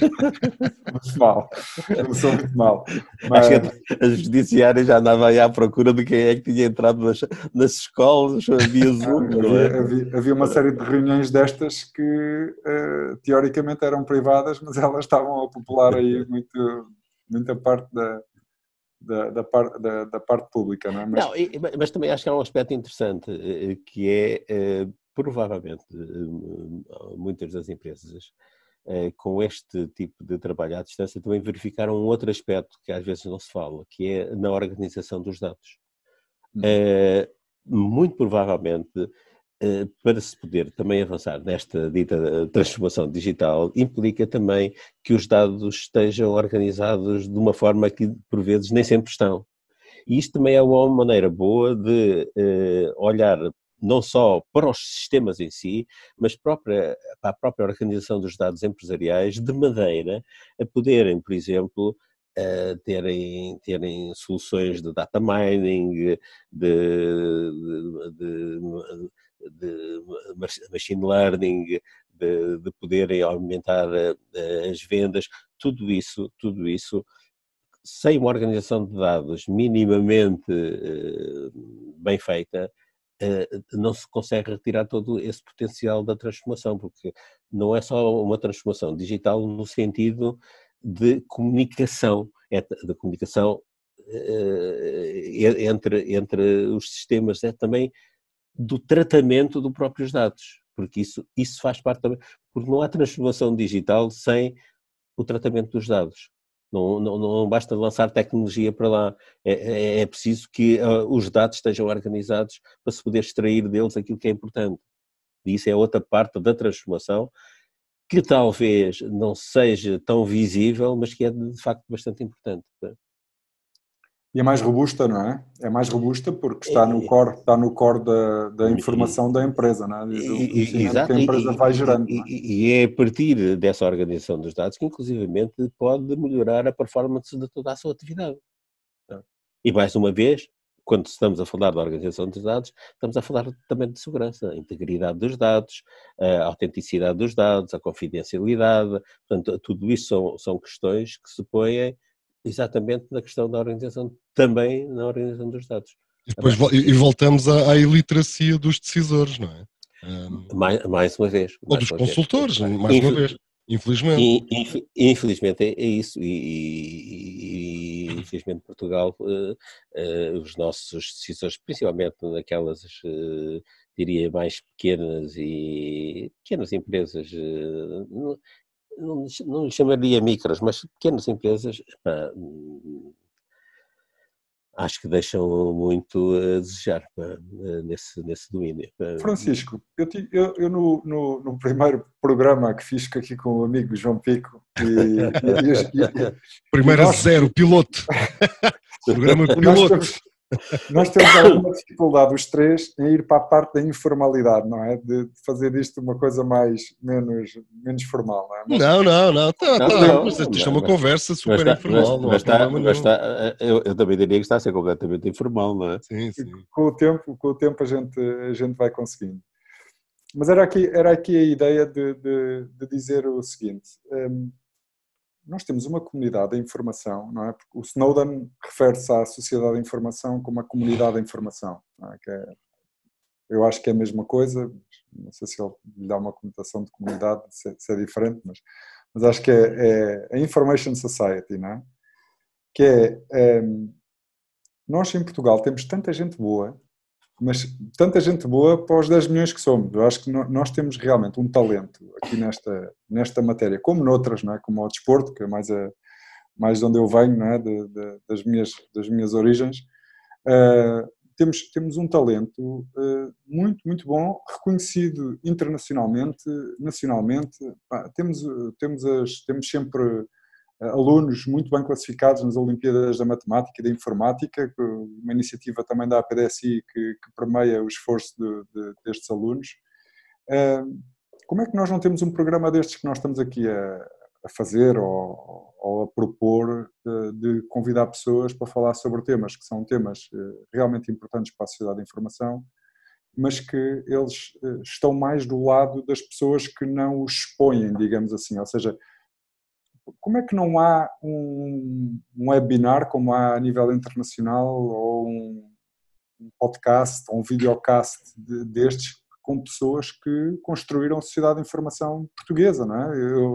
Começou muito mal. Acho que a judiciária já andava aí à procura de quem é que tinha entrado nas escolas via Zoom, não é? Havia uma série de reuniões destas que teoricamente eram privadas, mas elas estavam a popular aí muita parte da parte pública, não é? Não, mas também acho que há um aspecto interessante, que é, provavelmente, muitas das empresas, com este tipo de trabalho à distância, também verificaram um outro aspecto que às vezes não se fala, que é na organização dos dados. Muito provavelmente, para se poder também avançar nesta dita transformação digital, implica também que os dados estejam organizados de uma forma que, por vezes, nem sempre estão. E isto também é uma maneira boa de olhar não só para os sistemas em si, mas para a própria organização dos dados empresariais, de maneira a poderem, por exemplo, terem soluções de data mining, de machine learning, de poderem aumentar as vendas, tudo isso sem uma organização de dados minimamente bem feita, não se consegue retirar todo esse potencial da transformação, porque não é só uma transformação digital no sentido de comunicação, de comunicação entre os sistemas, é também do tratamento dos próprios dados, porque isso faz parte também, porque não há transformação digital sem o tratamento dos dados. Não basta lançar tecnologia para lá, é preciso que os dados estejam organizados para se poder extrair deles aquilo que é importante. E isso é outra parte da transformação que talvez não seja tão visível, mas que é de facto bastante importante. E é mais robusta, não é? É mais robusta porque está no core da informação da empresa, não é? Do conhecimento que a empresa vai gerando. Não é? E é a partir dessa organização dos dados que, inclusivamente, pode melhorar a performance de toda a sua atividade. E, mais uma vez, quando estamos a falar da organização dos dados, estamos a falar também de segurança, a integridade dos dados, a autenticidade dos dados, a confidencialidade. Portanto, tudo isso são questões que se põem exatamente na questão da organização, também na organização dos dados. E depois voltamos à iliteracia dos decisores, não é? Mais uma vez. Ou dos consultores, mais uma vez, infelizmente. Infelizmente é isso, e infelizmente Portugal, os nossos decisores, principalmente naquelas, diria, mais pequenas empresas, não chamaria micros, mas pequenas empresas, acho que deixam muito a desejar nesse domínio. Francisco, eu no primeiro programa que fiz aqui com o amigo João Pico primeiro a zero, piloto. Programa piloto. Nós temos alguma dificuldade, os três, em ir para a parte da informalidade, não é? De fazer disto uma coisa menos formal, não é? Não. Isto é uma conversa super informal, não há problema nenhum. Eu também diria que está a ser completamente informal, não é? Sim. Com o tempo a gente vai conseguindo. Mas era aqui a ideia de dizer o seguinte: nós temos uma comunidade da informação, não é? Porque o Snowden refere-se à sociedade da informação como a comunidade da informação, não é? Eu acho que é a mesma coisa, não sei se ele lhe dá uma conotação de comunidade, se é diferente, mas acho que é a Information Society, não é? Que nós em Portugal temos tanta gente boa, mas tanta gente boa para os 10 milhões que somos. Eu acho que nós temos realmente um talento aqui nesta matéria, como noutras, não é? Como ao desporto, que é mais de onde eu venho, não é? Das minhas origens. Temos um talento muito, muito bom, reconhecido internacionalmente, nacionalmente. Temos sempre alunos muito bem classificados nas Olimpíadas da Matemática e da Informática, uma iniciativa também da APDSI que permeia o esforço destes alunos. Como é que nós não temos um programa destes que nós estamos aqui a fazer ou a propor, de convidar pessoas para falar sobre temas que são temas realmente importantes para a sociedade da informação, mas que eles estão mais do lado das pessoas que não os expõem, digamos assim, ou seja, como é que não há um webinar como há a nível internacional ou um podcast ou um videocast destes com pessoas que construíram a sociedade de informação portuguesa, não é?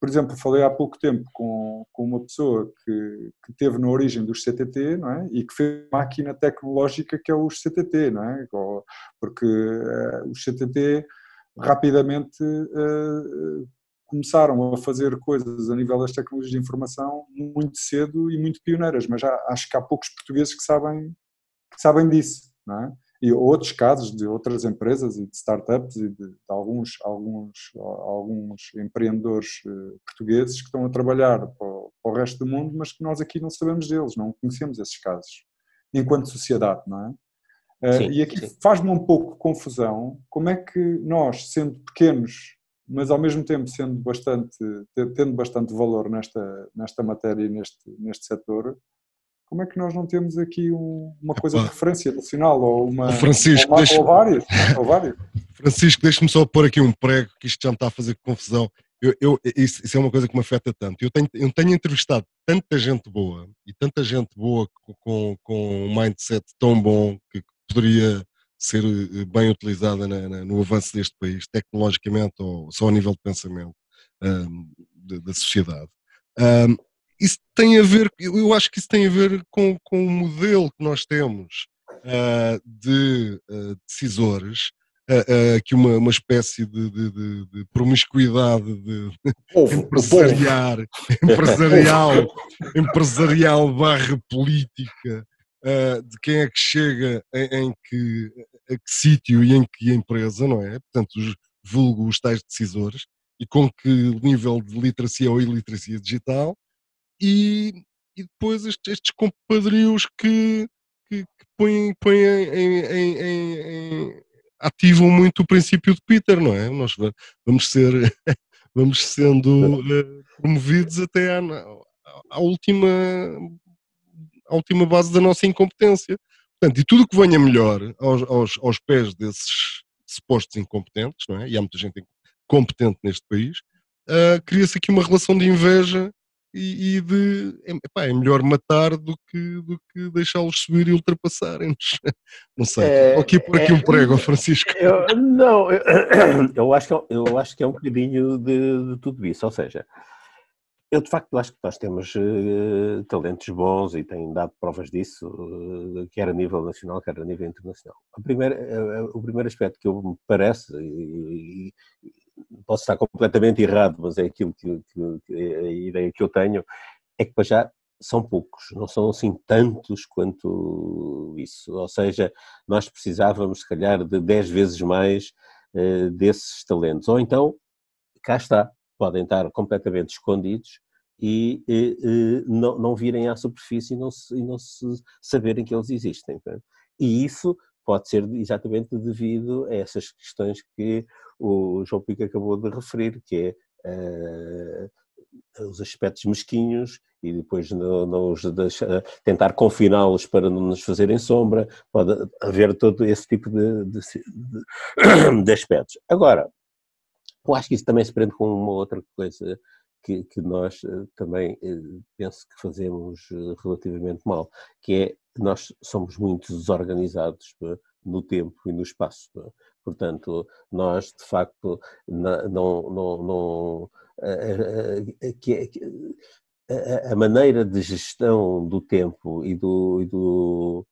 por exemplo, falei há pouco tempo com uma pessoa que teve na origem dos CTT, não é? E que fez uma máquina tecnológica que é os CTT, não é? Porque os CTT rapidamente começaram a fazer coisas a nível das tecnologias de informação muito cedo e muito pioneiras, mas acho que há poucos portugueses que sabem disso, não é? E outros casos de outras empresas e de startups e de alguns empreendedores portugueses que estão a trabalhar para o resto do mundo, mas que nós aqui não sabemos deles, não conhecemos esses casos, enquanto sociedade, não é? E aqui faz-me um pouco confusão como é que nós, sendo pequenos, mas ao mesmo tempo tendo bastante valor nesta matéria e neste setor, como é que nós não temos aqui uma coisa de referência nacional ou Francisco, ou vários? Francisco, deixa-me só pôr aqui um prego, que isto já me está a fazer confusão. Isso é uma coisa que me afeta tanto. Eu tenho entrevistado tanta gente boa e tanta gente boa com um mindset tão bom que poderia ser bem utilizada no avanço deste país, tecnologicamente ou só a nível de pensamento da sociedade. Isso tem a ver, eu acho que isso tem a ver com o modelo que nós temos de decisores, que uma espécie de promiscuidade empresarial barra política, de quem é que chega a que sítio e em que empresa, não é? Portanto, vulgo os tais decisores, e com que nível de literacia ou iliteracia digital, e depois estes compadrios que põem ativam muito o princípio de Peter, não é? Nós vamos sendo promovidos até à última base da nossa incompetência. Portanto, e tudo que venha melhor aos pés desses supostos incompetentes, não é? E há muita gente competente neste país, cria-se aqui uma relação de inveja e é melhor matar do que deixá-los subir e ultrapassarem-nos. Não sei, estou aqui por aqui um prego, Francisco. Eu acho que é um bocadinho de tudo isso, ou seja, eu de facto acho que nós temos talentos bons e têm dado provas disso, quer a nível nacional, quer a nível internacional. O primeiro aspecto que me parece, e posso estar completamente errado, mas é aquilo a ideia que eu tenho, é que para já são poucos, não são assim tantos quanto isso. Ou seja, nós precisávamos se calhar de 10 vezes mais desses talentos. Ou então, cá está, podem estar completamente escondidos e não virem à superfície e não se saberem que eles existem. Tá? E isso pode ser exatamente devido a essas questões que o João Pico acabou de referir, que é os aspectos mesquinhos e depois não os tentar confiná-los para não nos fazerem sombra, pode haver todo esse tipo de aspectos. Agora, eu acho que isso também se prende com uma outra coisa que nós também penso que fazemos relativamente mal, que é nós somos muito desorganizados no tempo e no espaço. Portanto, nós de facto a maneira de gestão do tempo e do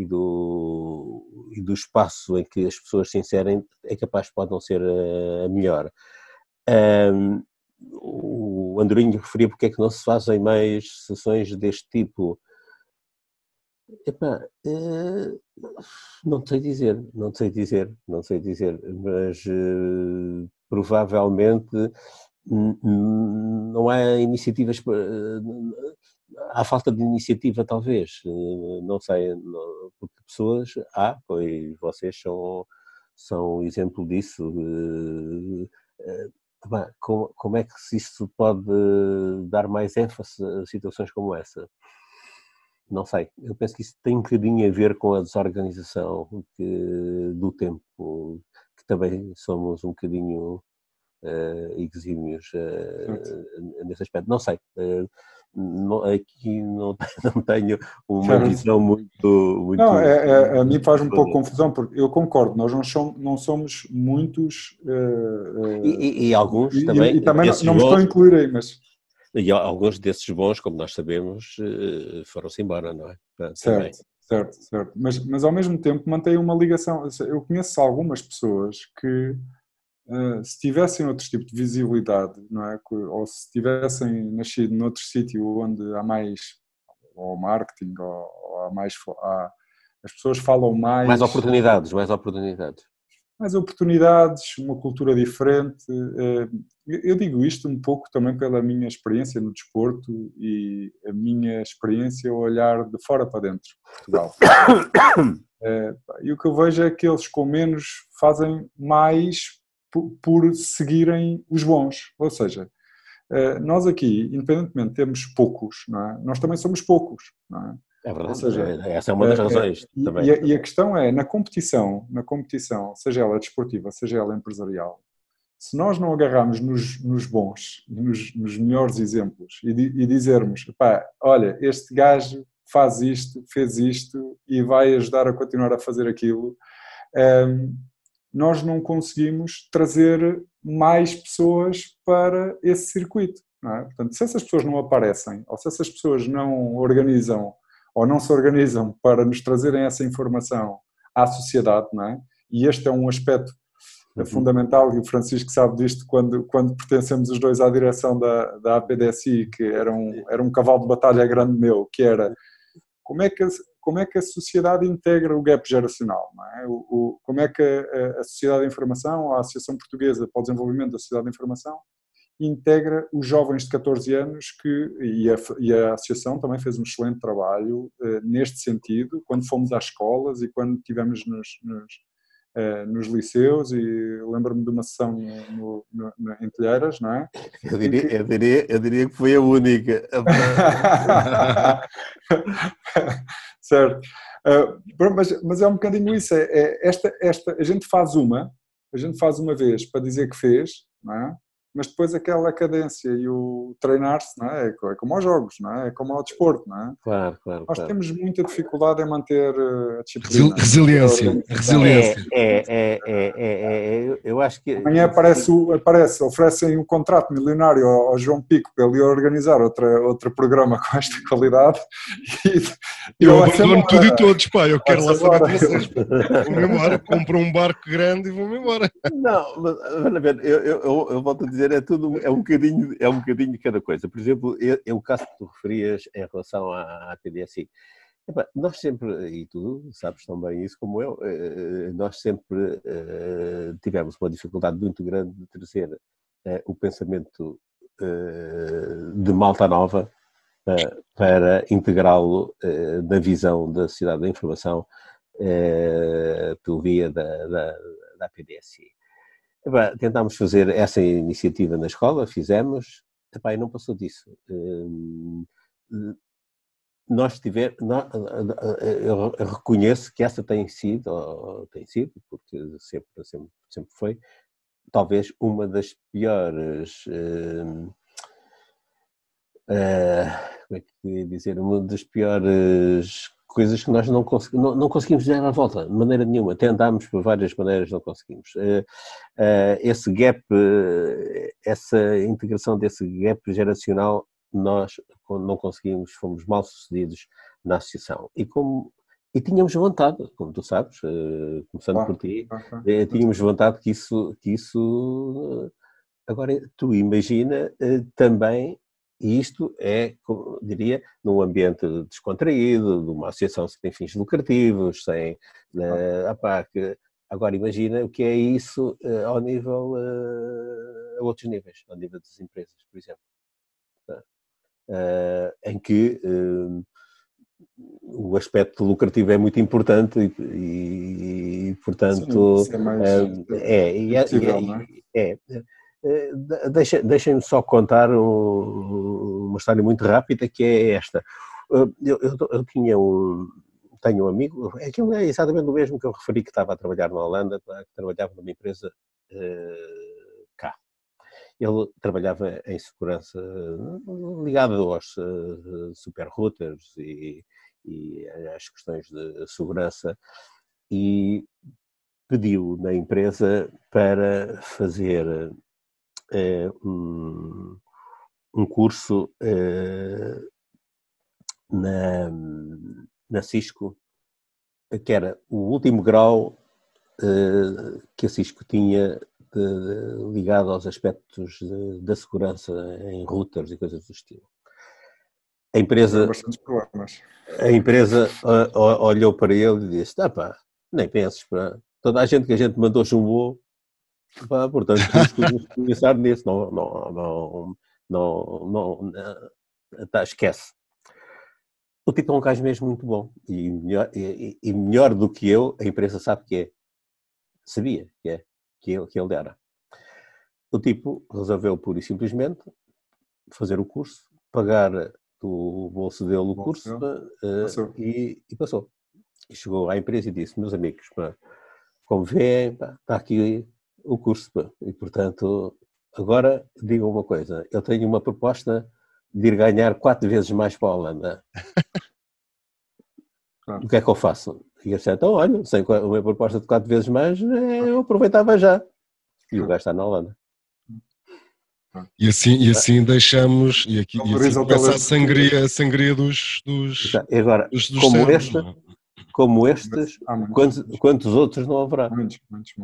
espaço em que as pessoas se inserem é capaz pode não ser a melhor. O Andorinho referia porque é que não se fazem mais sessões deste tipo. Epá, não sei dizer, mas provavelmente não há iniciativas, há falta de iniciativa talvez, não sei, porque pessoas pois vocês são exemplo disso. Como é que isso pode dar mais ênfase a situações como essa? Não sei, eu penso que isso tem um bocadinho a ver com a desorganização do tempo, que também somos um bocadinho exímios nesse aspecto. Não sei, aqui não tenho uma visão muito não, a mim faz um pouco confusão, porque eu concordo, nós não somos muitos e alguns também e também desses não me estou a bons, incluir aí, mas e alguns desses bons, como nós sabemos, foram-se embora, não é? Também. certo. Mas ao mesmo tempo mantém uma ligação. Eu conheço algumas pessoas que se tivessem outro tipo de visibilidade, não é? Ou se tivessem nascido noutro sítio onde há mais ou marketing, ou há mais, as pessoas falam Mais oportunidades. mais oportunidades, uma cultura diferente. Eu digo isto um pouco também pela minha experiência no desporto e a minha experiência a olhar de fora para dentro de Portugal. E o que eu vejo é que eles com menos fazem mais por seguirem os bons. Ou seja, nós aqui, independentemente de termos poucos, não é? Nós também somos poucos, não é? É verdade, ou seja, essa é uma das razões também. E a questão é, na competição, seja ela desportiva, seja ela empresarial, se nós não agarrarmos nos bons, nos melhores exemplos e dizermos, pá, olha, este gajo faz isto, fez isto e vai ajudar a continuar a fazer aquilo, nós não conseguimos trazer mais pessoas para esse circuito, não é? Portanto, se essas pessoas não aparecem, ou se essas pessoas não organizam ou não se organizam para nos trazerem essa informação à sociedade, não é? E este é um aspecto fundamental, e o Francisco sabe disto quando pertencemos os dois à direção da APDSI, que era um cavalo de batalha grande meu, que era como é que a sociedade integra o gap geracional, não é? Como é que a Sociedade da Informação, a Associação Portuguesa para o Desenvolvimento da Sociedade da Informação, integra os jovens de 14 anos e a Associação também fez um excelente trabalho neste sentido, quando fomos às escolas e quando estivemos nos liceus, e lembro-me de uma sessão em Telheiras, não é? Eu diria que foi a única. Certo. Mas é um bocadinho isso, a gente faz uma vez para dizer que fez, não é? Mas depois aquela cadência e o treinar-se, não é? É como aos jogos, não é? É como ao desporto, não é? Claro. Nós temos muita dificuldade em manter a disciplina. Resiliência. Eu acho que... Amanhã oferecem um contrato milionário ao João Pico para ele organizar outro programa com esta qualidade. Eu abandono tudo e todos, pá, eu quero lá saber de vocês. Vou-me embora, compro um barco grande e vou-me embora. Não, mas eu volto a dizer, é um bocadinho de cada coisa. Por exemplo, o caso que tu referias em relação à TDSI. Nós sempre, e tu sabes também isso como eu, nós sempre tivemos uma dificuldade muito grande de trazer o pensamento de malta nova para integrá-lo na visão da sociedade da informação pelo via da PDSI. Tentámos fazer essa iniciativa na escola, fizemos, e não passou disso. Eu reconheço que essa tem sido, porque sempre foi, talvez uma das piores, como é que eu ia dizer, uma das piores coisas que nós não conseguimos dar a volta, de maneira nenhuma. Tentámos por várias maneiras, não conseguimos. Esse gap, essa integração desse gap geracional, nós não conseguimos, fomos mal sucedidos na associação. E tínhamos vontade, como tu sabes, começando por ti, tínhamos vontade que isso... Agora, tu imagina também, e isto é, como diria, num ambiente descontraído, de uma associação sem fins lucrativos, agora imagina o que é isso ao nível, a outros níveis, ao nível das empresas, por exemplo. Em que o aspecto lucrativo é muito importante e portanto, deixem-me só contar uma história muito rápida, que é esta. Eu tenho um amigo, aquilo é exatamente o mesmo que eu referi, que estava a trabalhar na Holanda, que trabalhava numa empresa cá. Ele trabalhava em segurança ligado aos super routers e às questões de segurança, e pediu na empresa para fazer um curso na Cisco, que era o último grau que a Cisco tinha ligado aos aspectos da segurança em routers e coisas do estilo. A empresa olhou para ele e disse: pá, nem penses, pá. Toda a gente que a gente mandou chumbou, pá, portanto, temos que pensar nisso, tá, esquece. O tipo é um gajo mesmo muito bom, e melhor do que eu, a empresa sabe que é. Sabia que ele era. O tipo resolveu pura e simplesmente fazer o curso, pagar do bolso dele o curso e passou. E chegou à empresa e disse: meus amigos, como vêem, está aqui o curso, e portanto, agora digam uma coisa, eu tenho uma proposta de ir ganhar 4 vezes mais para a Holanda. O que é que eu faço? E eu disse: então, olha, sem uma proposta de 4 vezes mais, eu aproveitava já. E o gajo está na Holanda. E assim deixamos, e assim começa a sangria dos agora, dos como estes, quantos outros não haverá? Muitos.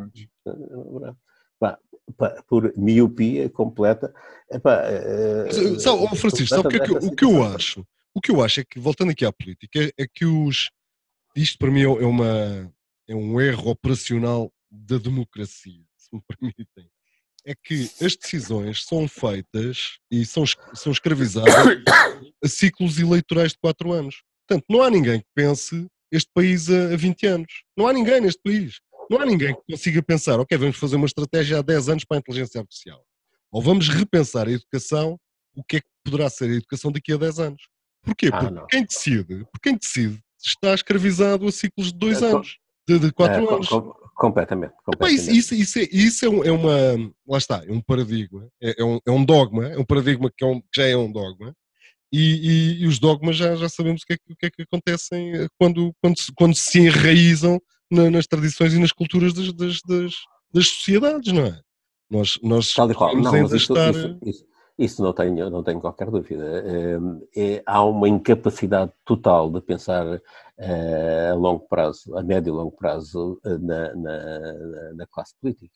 Por miopia completa. Francisco, sabe o que eu acho? O que eu acho é que, voltando aqui à política, é que isto para mim é um erro operacional da democracia, se me permitem. É que as decisões são feitas e são escravizadas a ciclos eleitorais de 4 anos. Portanto, não há ninguém que pense este país a 20 anos. Não há ninguém neste país. Não há ninguém que consiga pensar: ok, vamos fazer uma estratégia há 10 anos para a inteligência artificial. Ou vamos repensar a educação, o que é que poderá ser a educação daqui a 10 anos. Porquê? Porque quem decide está escravizado a ciclos de 2 anos, de 4 anos. Completamente. Epá, isso é uma. Lá está, é um paradigma, é um dogma, é um paradigma que já é um dogma, e os dogmas já sabemos o que é que acontecem quando se enraizam nas tradições e nas culturas das sociedades, não é? Nós Tal e qual. Não, mas ainda estar. Isso não tenho qualquer dúvida. Há uma incapacidade total de pensar a longo prazo, a médio e longo prazo, na classe política.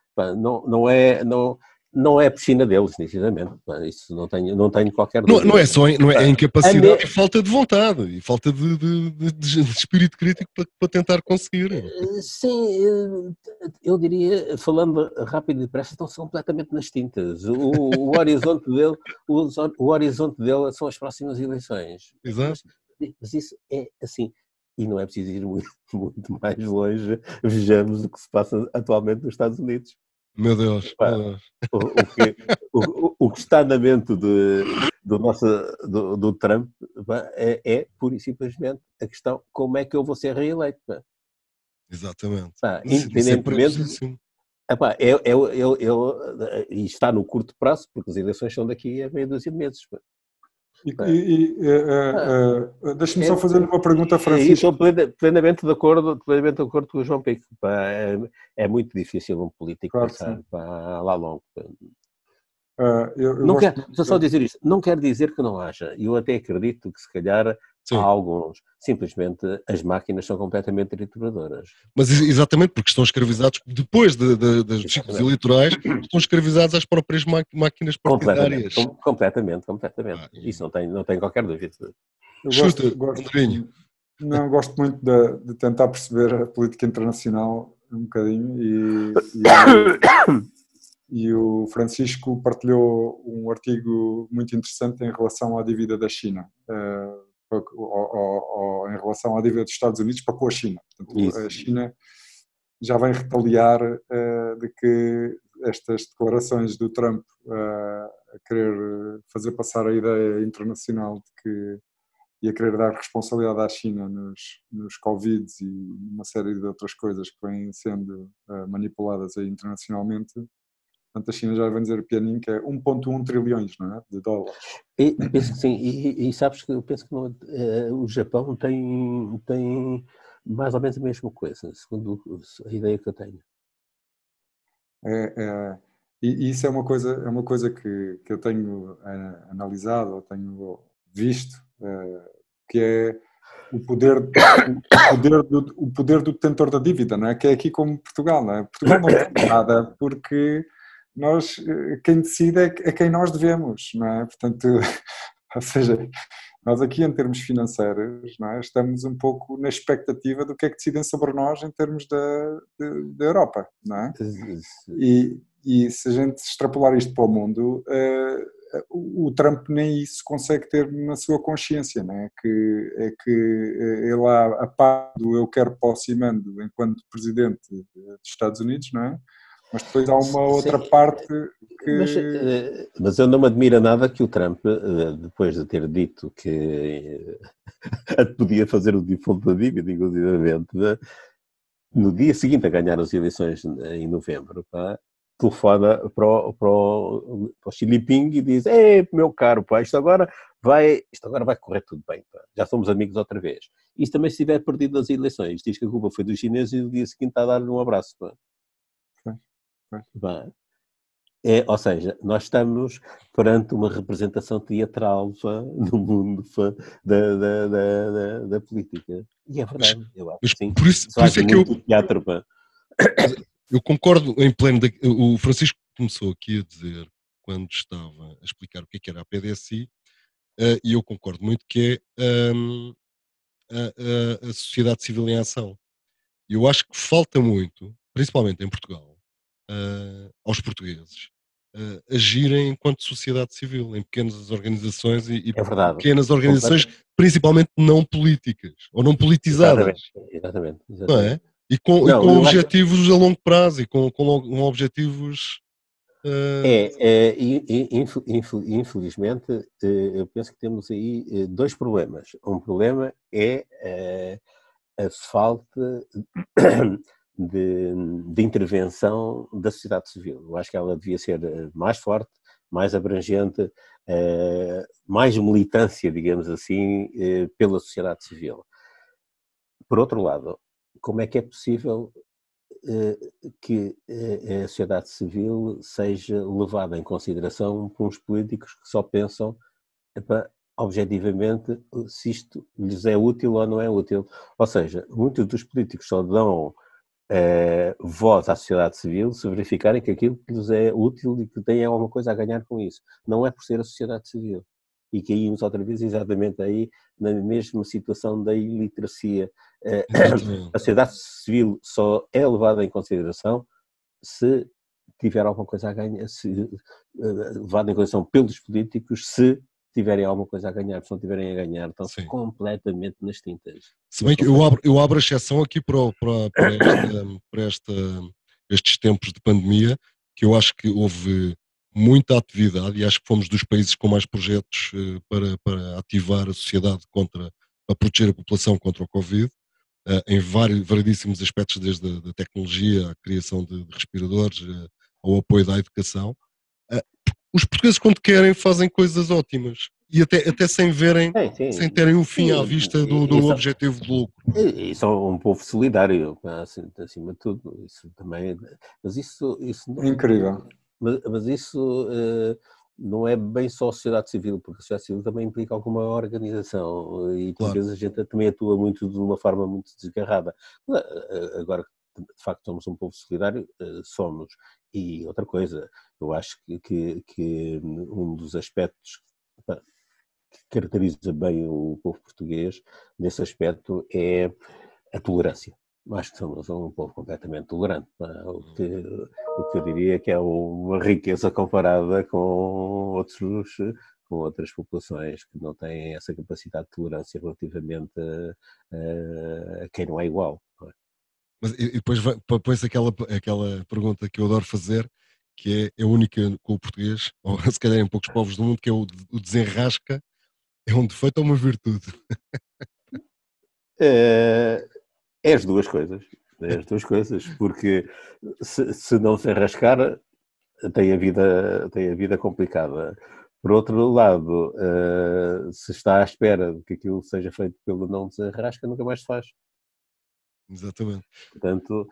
Não é piscina deles, nitidamente. Isso não tenho qualquer dúvida. Não é incapacidade e falta de vontade, e falta de espírito crítico para tentar conseguir. Sim, eu diria, falando rápido e depressa, estão completamente nas tintas. O horizonte dele são as próximas eleições. Exato. Mas isso é assim. E não é preciso ir muito mais longe. Vejamos o que se passa atualmente nos Estados Unidos. Meu Deus. O que está na mente do Trump é pura e simplesmente a questão: como é que eu vou ser reeleito? Exatamente. Independentemente. E está no curto prazo, porque as eleições são daqui a meia dúzia de meses. Deixa-me só fazer uma pergunta, Francisco. Estou plenamente de acordo com o João Pico. É muito difícil um político pensar lá longo. Estou só a dizer isto. Não quer dizer que não haja. Eu até acredito que, se calhar, há alguns. Simplesmente as máquinas são completamente trituradoras. Mas exatamente, porque estão escravizados, depois dos ciclos eleitorais, estão escravizados às próprias máquinas partidárias. Completamente. Isso não tem qualquer dúvida. Gosto muito de tentar perceber a política internacional um bocadinho e o Francisco partilhou um artigo muito interessante em relação à dívida da China, ou em relação à dívida dos Estados Unidos para com a China. Portanto, a China já vem retaliar de que estas declarações do Trump a querer fazer passar a ideia internacional de que ia querer dar responsabilidade à China nos Covids e uma série de outras coisas que vêm sendo manipuladas aí internacionalmente, Portanto, a China já vai dizer pianinho que é 1,1 trilhões, não é? De dólares. E penso que sim, e sabes que eu penso que o Japão tem mais ou menos a mesma coisa, segundo a ideia que eu tenho. E isso é uma coisa que eu tenho analisado, ou tenho visto, que é o poder do detentor da dívida, não é? Que é aqui como Portugal, não é? Portugal não tem nada porque quem decide é quem nós devemos, não é? Portanto, ou seja, nós aqui em termos financeiros, não é? Estamos um pouco na expectativa do que é que decidem sobre nós em termos da Europa, não é? E se a gente extrapolar isto para o mundo, o Trump nem isso consegue ter na sua consciência, não é? Que ele a par do eu quero, posso e mando enquanto presidente dos Estados Unidos, não é? Mas depois há uma outra parte que... Mas eu não me admira nada que o Trump, depois de ter dito que podia fazer o default da dívida, inclusivamente, no dia seguinte a ganhar as eleições em novembro, telefona para o Xi Jinping e diz: "Ei, meu caro, pá, isto agora vai correr tudo bem, pá. Já somos amigos outra vez." Isto também, se tiver perdido as eleições, diz que a culpa foi dos chineses e no dia seguinte está a dar-lhe um abraço. Pá. Pá. Ou seja, nós estamos perante uma representação teatral no mundo da política. E é verdade, eu acho que sim. Por isso é que teatro, pá. Eu concordo em pleno. O Francisco começou aqui a dizer, quando estava a explicar o que era a PDSI, e eu concordo muito, que é a sociedade civil em ação. Eu acho que falta muito, principalmente em Portugal, aos portugueses, agirem enquanto sociedade civil, em pequenas organizações e é verdade. pequenas organizações, principalmente não políticas, ou não politizadas. Exatamente. Não é? E com objetivos a longo prazo, e com objetivos... Infelizmente, eu penso que temos aí dois problemas. Um problema é a falta de intervenção da sociedade civil. Eu acho que ela devia ser mais forte, mais abrangente, mais militância, digamos assim, pela sociedade civil. Por outro lado, como é que é possível que a sociedade civil seja levada em consideração por uns políticos que só pensam objetivamente se isto lhes é útil ou não é útil? Ou seja, muitos dos políticos só dão voz à sociedade civil se verificarem que aquilo que lhes é útil e que têm alguma coisa a ganhar com isso. Não é por ser a sociedade civil. E caímos outra vez exatamente aí na mesma situação da iliteracia. A sociedade civil só é levada em consideração se tiver alguma coisa a ganhar, levada em consideração pelos políticos, se tiverem alguma coisa a ganhar. Se não tiverem a ganhar, estão completamente nas tintas. Se bem que eu abro a exceção aqui para estes tempos de pandemia, que eu acho que houve muita atividade e acho que fomos dos países com mais projetos para ativar a sociedade para proteger a população contra o Covid, em variedíssimos aspectos, desde a tecnologia, a criação de respiradores, ao apoio da educação. Os portugueses, quando querem, fazem coisas ótimas e até sem verem, sem terem um fim à vista do objetivo de lucro. E são um povo solidário, acima de tudo. Isso também, mas isso não, incrível. Mas isso não é bem só a sociedade civil, porque a sociedade civil também implica alguma organização e por vezes a gente também atua muito de uma forma muito desgarrada. Agora, de facto, somos um povo solidário, somos. E outra coisa, eu acho que um dos aspectos que caracteriza bem o povo português, nesse aspecto, é a tolerância. Acho que somos um povo completamente tolerante. O que eu diria que é uma riqueza comparada com outras populações que não têm essa capacidade de tolerância relativamente a quem não é igual. Não é? Mas e depois põe-se aquela pergunta que eu adoro fazer, que é a única com o português, ou se calhar em poucos povos do mundo, que é o desenrasca. É um defeito ou uma virtude? É as duas coisas. É as duas coisas, porque se não se arrascar, tem a vida complicada. Por outro lado, se está à espera de que aquilo seja feito pelo não desenrasca, nunca mais se faz. Exatamente. Portanto,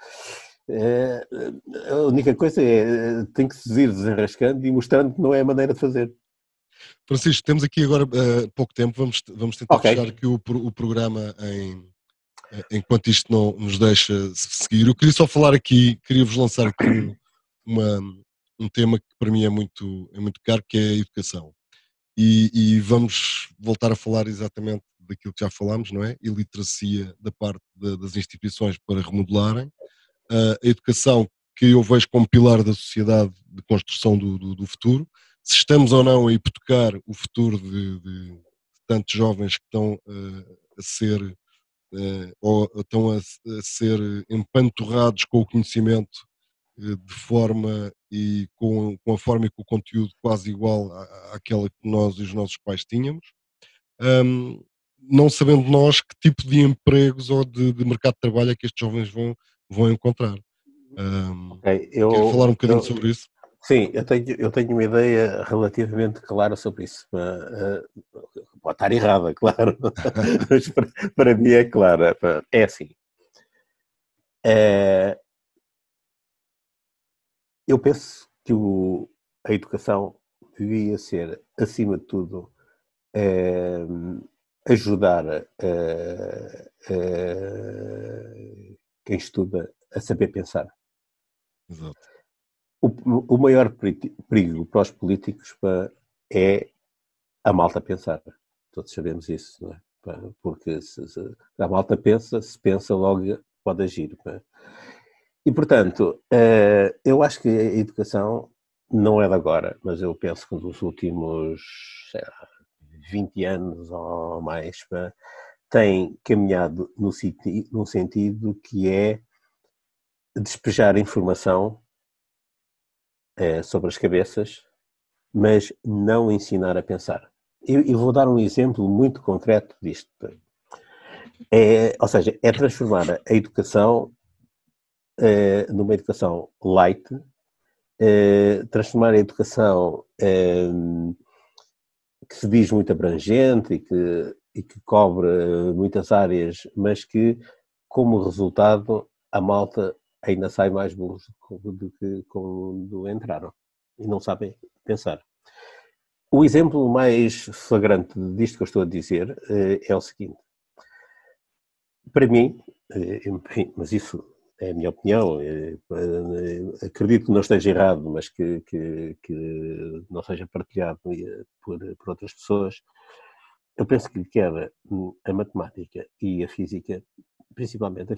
a única coisa tem que se ir desenrascando e mostrando que não é a maneira de fazer. Francisco, temos aqui agora pouco tempo, vamos tentar Ok. fechar aqui o programa enquanto isto não nos deixa seguir. Eu queria só falar aqui, queria-vos lançar aqui um tema que para mim é muito caro, que é a educação. E vamos voltar a falar exatamente daquilo que já falámos, não é? Iliteracia da parte das instituições para remodelarem. A educação que eu vejo como pilar da sociedade de construção do futuro. Se estamos ou não a hipotecar o futuro de tantos jovens que estão a ser ou estão a ser empanturrados com o conhecimento de forma e com a forma e com o conteúdo quase igual àquela que nós e os nossos pais tínhamos, não sabendo nós que tipo de empregos ou de mercado de trabalho é que estes jovens vão encontrar. Okay. Quer falar um bocadinho sobre isso? Sim, eu tenho uma ideia relativamente clara sobre isso. Pode estar errada, claro, mas para mim é clara. É assim. Eu penso que a educação devia ser, acima de tudo, ajudar quem estuda a saber pensar. Exato. O maior perigo para os políticos é a malta pensar. Todos sabemos isso, não é? Porque se a malta pensa, se pensa logo pode agir. Não é? E, portanto, eu acho que a educação não é de agora, mas eu penso que nos últimos 20 anos ou mais tem caminhado num sentido que é despejar informação sobre as cabeças, mas não ensinar a pensar. Eu vou dar um exemplo muito concreto disto. Ou seja, é transformar a educação numa educação light, transformar a educação que se diz muito abrangente e que cobre muitas áreas, mas que, como resultado, a malta ainda sai mais burros do que quando entraram e não sabem pensar. O exemplo mais flagrante disto que eu estou a dizer é o seguinte. Para mim, mas isso é a minha opinião, acredito que não esteja errado, mas que não seja partilhado por outras pessoas. Eu penso que quer a matemática e a física, principalmente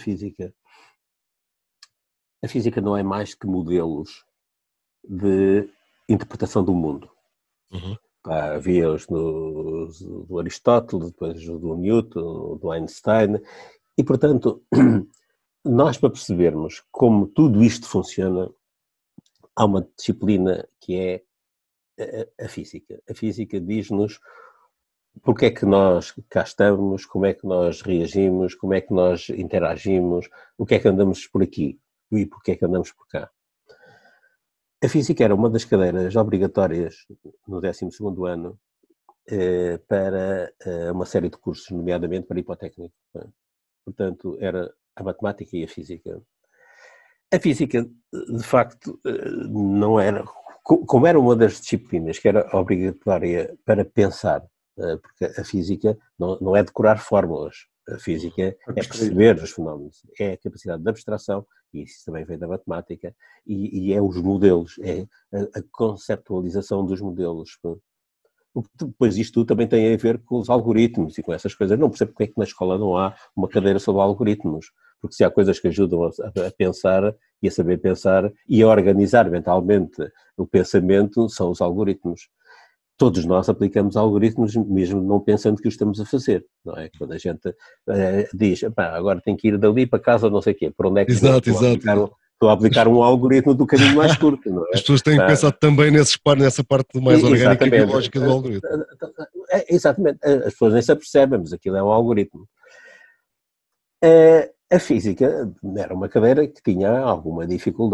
a física não é mais que modelos de interpretação do mundo. Uhum. Havia os do Aristóteles, depois do Newton, do Einstein, e portanto, nós para percebermos como tudo isto funciona, há uma disciplina que é a física. A física diz-nos porque é que nós cá estamos, como é que nós reagimos, como é que nós interagimos, o que é que andamos por aqui e porque é que andamos por cá. A física era uma das cadeiras obrigatórias no 12º ano para uma série de cursos, nomeadamente para hipotécnico. Portanto, era a matemática e a física. A física, de facto, não era... Como era uma das disciplinas que era obrigatória para pensar, porque a física não é decorar fórmulas, a física é perceber os fenómenos, é a capacidade de abstração, e isso também vem da matemática, e é os modelos, é a conceptualização dos modelos. Depois isto tudo também tem a ver com os algoritmos e com essas coisas. Não percebo porque é que na escola não há uma cadeira sobre algoritmos, porque se há coisas que ajudam a pensar e a saber pensar e a organizar mentalmente o pensamento, são os algoritmos. Todos nós aplicamos algoritmos mesmo não pensando que o estamos a fazer, não é? Quando a gente diz, agora tenho que ir dali para casa não sei o quê, por onde é que exato. Estou a aplicar um algoritmo do caminho mais curto, não é? As pessoas têm que pensar também nessa parte mais orgânica e biológica do algoritmo. Exatamente, as pessoas nem se apercebem, mas aquilo é um algoritmo. A física era uma cadeira que tinha alguma dificuldade.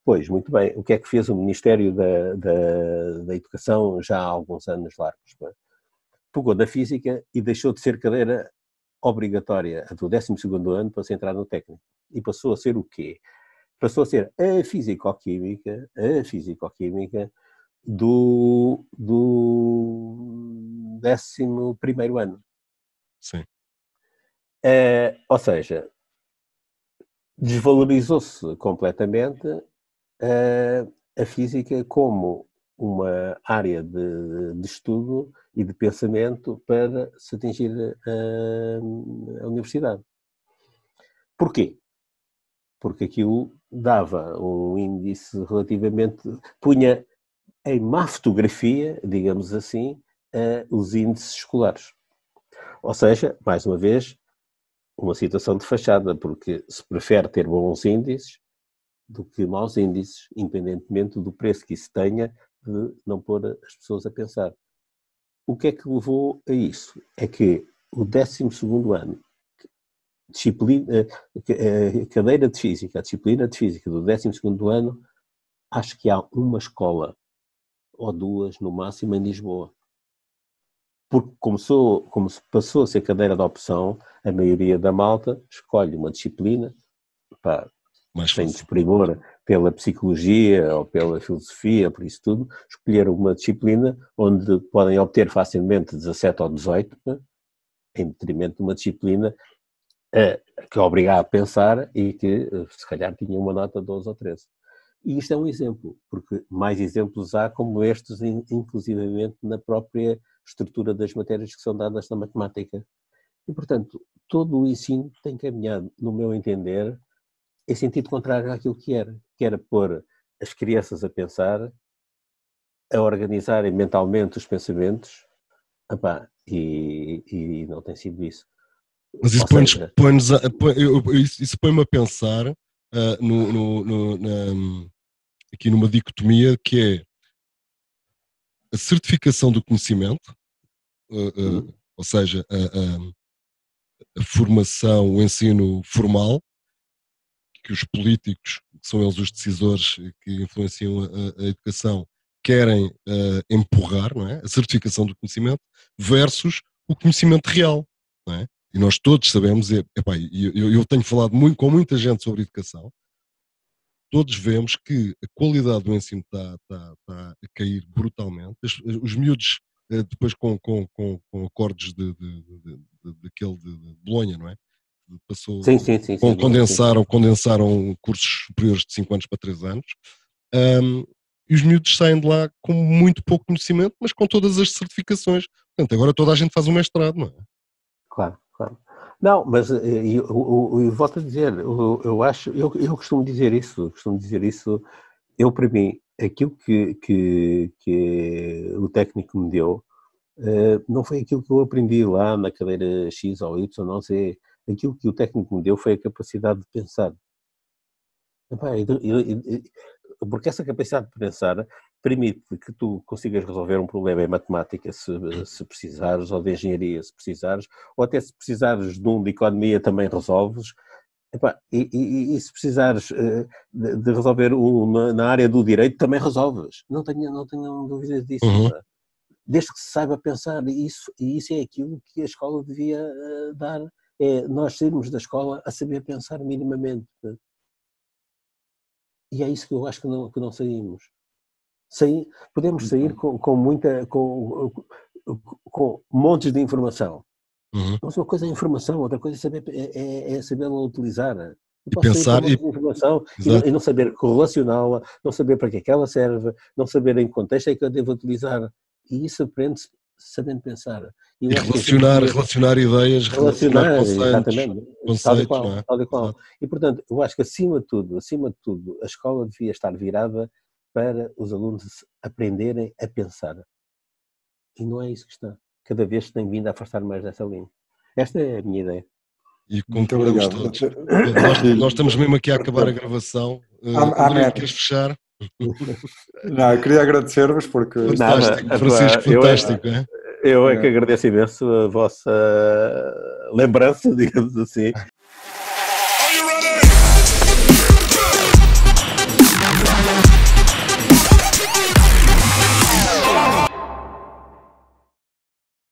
Pois, muito bem. O que é que fez o Ministério da Educação já há alguns anos largos? Pegou da Física e deixou de ser cadeira obrigatória do 12º ano para se entrar no técnico. E passou a ser o quê? Passou a ser a Físico-Química do 11º ano. Sim. Ou seja, desvalorizou-se completamente a física como uma área de estudo e de pensamento para se atingir a universidade. Porquê? Porque aquilo dava um índice relativamente... punha em má fotografia, digamos assim, os índices escolares. Ou seja, mais uma vez, uma situação de fachada, porque se prefere ter bons índices do que maus índices, independentemente do preço que isso tenha, de não pôr as pessoas a pensar. O que é que levou a isso? É que o 12º ano, cadeira de Física, a disciplina de Física do 12º ano, acho que há uma escola, ou duas no máximo, em Lisboa. Porque como passou a ser cadeira de opção, a maioria da malta escolhe uma disciplina, sem desprimor pela psicologia ou pela filosofia, por isso tudo, escolheram uma disciplina onde podem obter facilmente 17 ou 18, em detrimento de uma disciplina que obriga a pensar e que se calhar tinha uma nota 12 ou 13. E isto é um exemplo, porque mais exemplos há como estes, inclusivamente na própria estrutura das matérias que são dadas na matemática. E, portanto, todo o ensino tem caminhado, no meu entender, em sentido contrário àquilo que era pôr as crianças a pensar, a organizarem mentalmente os pensamentos, e não tem sido isso. Mas isso põe-me a pensar aqui numa dicotomia que é a certificação do conhecimento, ou seja, a formação, o ensino formal, que os políticos, que são eles os decisores que influenciam a educação, querem empurrar, não é? A certificação do conhecimento versus o conhecimento real, não é? E nós todos sabemos, eu tenho falado com muita gente sobre educação, todos vemos que a qualidade do ensino está a cair brutalmente. Os miúdos, depois com acordos daquele de Bolonha, não é? Passou, sim, condensaram cursos superiores de 5 anos para 3 anos, e os miúdos saem de lá com muito pouco conhecimento, mas com todas as certificações. Portanto, agora toda a gente faz um mestrado, não é? Claro. Não, mas eu volto a dizer, eu costumo dizer isso, eu para mim, aquilo que o técnico me deu, não foi aquilo que eu aprendi lá na cadeira X ou Y, não sei, aquilo que o técnico me deu foi a capacidade de pensar. Porque essa capacidade de pensar permite que tu consigas resolver um problema em matemática se precisares, ou de engenharia se precisares, ou até se precisares de economia também resolves. E se precisares de resolver na área do direito também resolves. Não tenho dúvidas disso. Desde que se saiba pensar, e isso é aquilo que a escola devia dar, é nós sairmos da escola a saber pensar minimamente. E é isso que eu acho que não saímos. Podemos sair com montes de informação. Mas uma coisa é informação, outra coisa é sabê-la utilizar. Eu posso pensar sair com montes de informação e não saber correlacioná-la, não saber para que é que ela serve, não saber em que contexto é que eu devo utilizar. E isso aprende-se sabendo pensar. E relacionar ideias, relacionar conceitos, tal e qual. E, portanto, eu acho que acima de tudo, a escola devia estar virada para os alunos aprenderem a pensar. E não é isso que está. Cada vez tem vindo a afastar mais dessa linha. Esta é a minha ideia. E concordamos todos. Nós estamos mesmo aqui a acabar a gravação. André, queres fechar? Não, eu queria agradecer-vos porque... Fantástico, Francisco, fantástico. Eu é que agradeço imenso a vossa lembrança, digamos assim.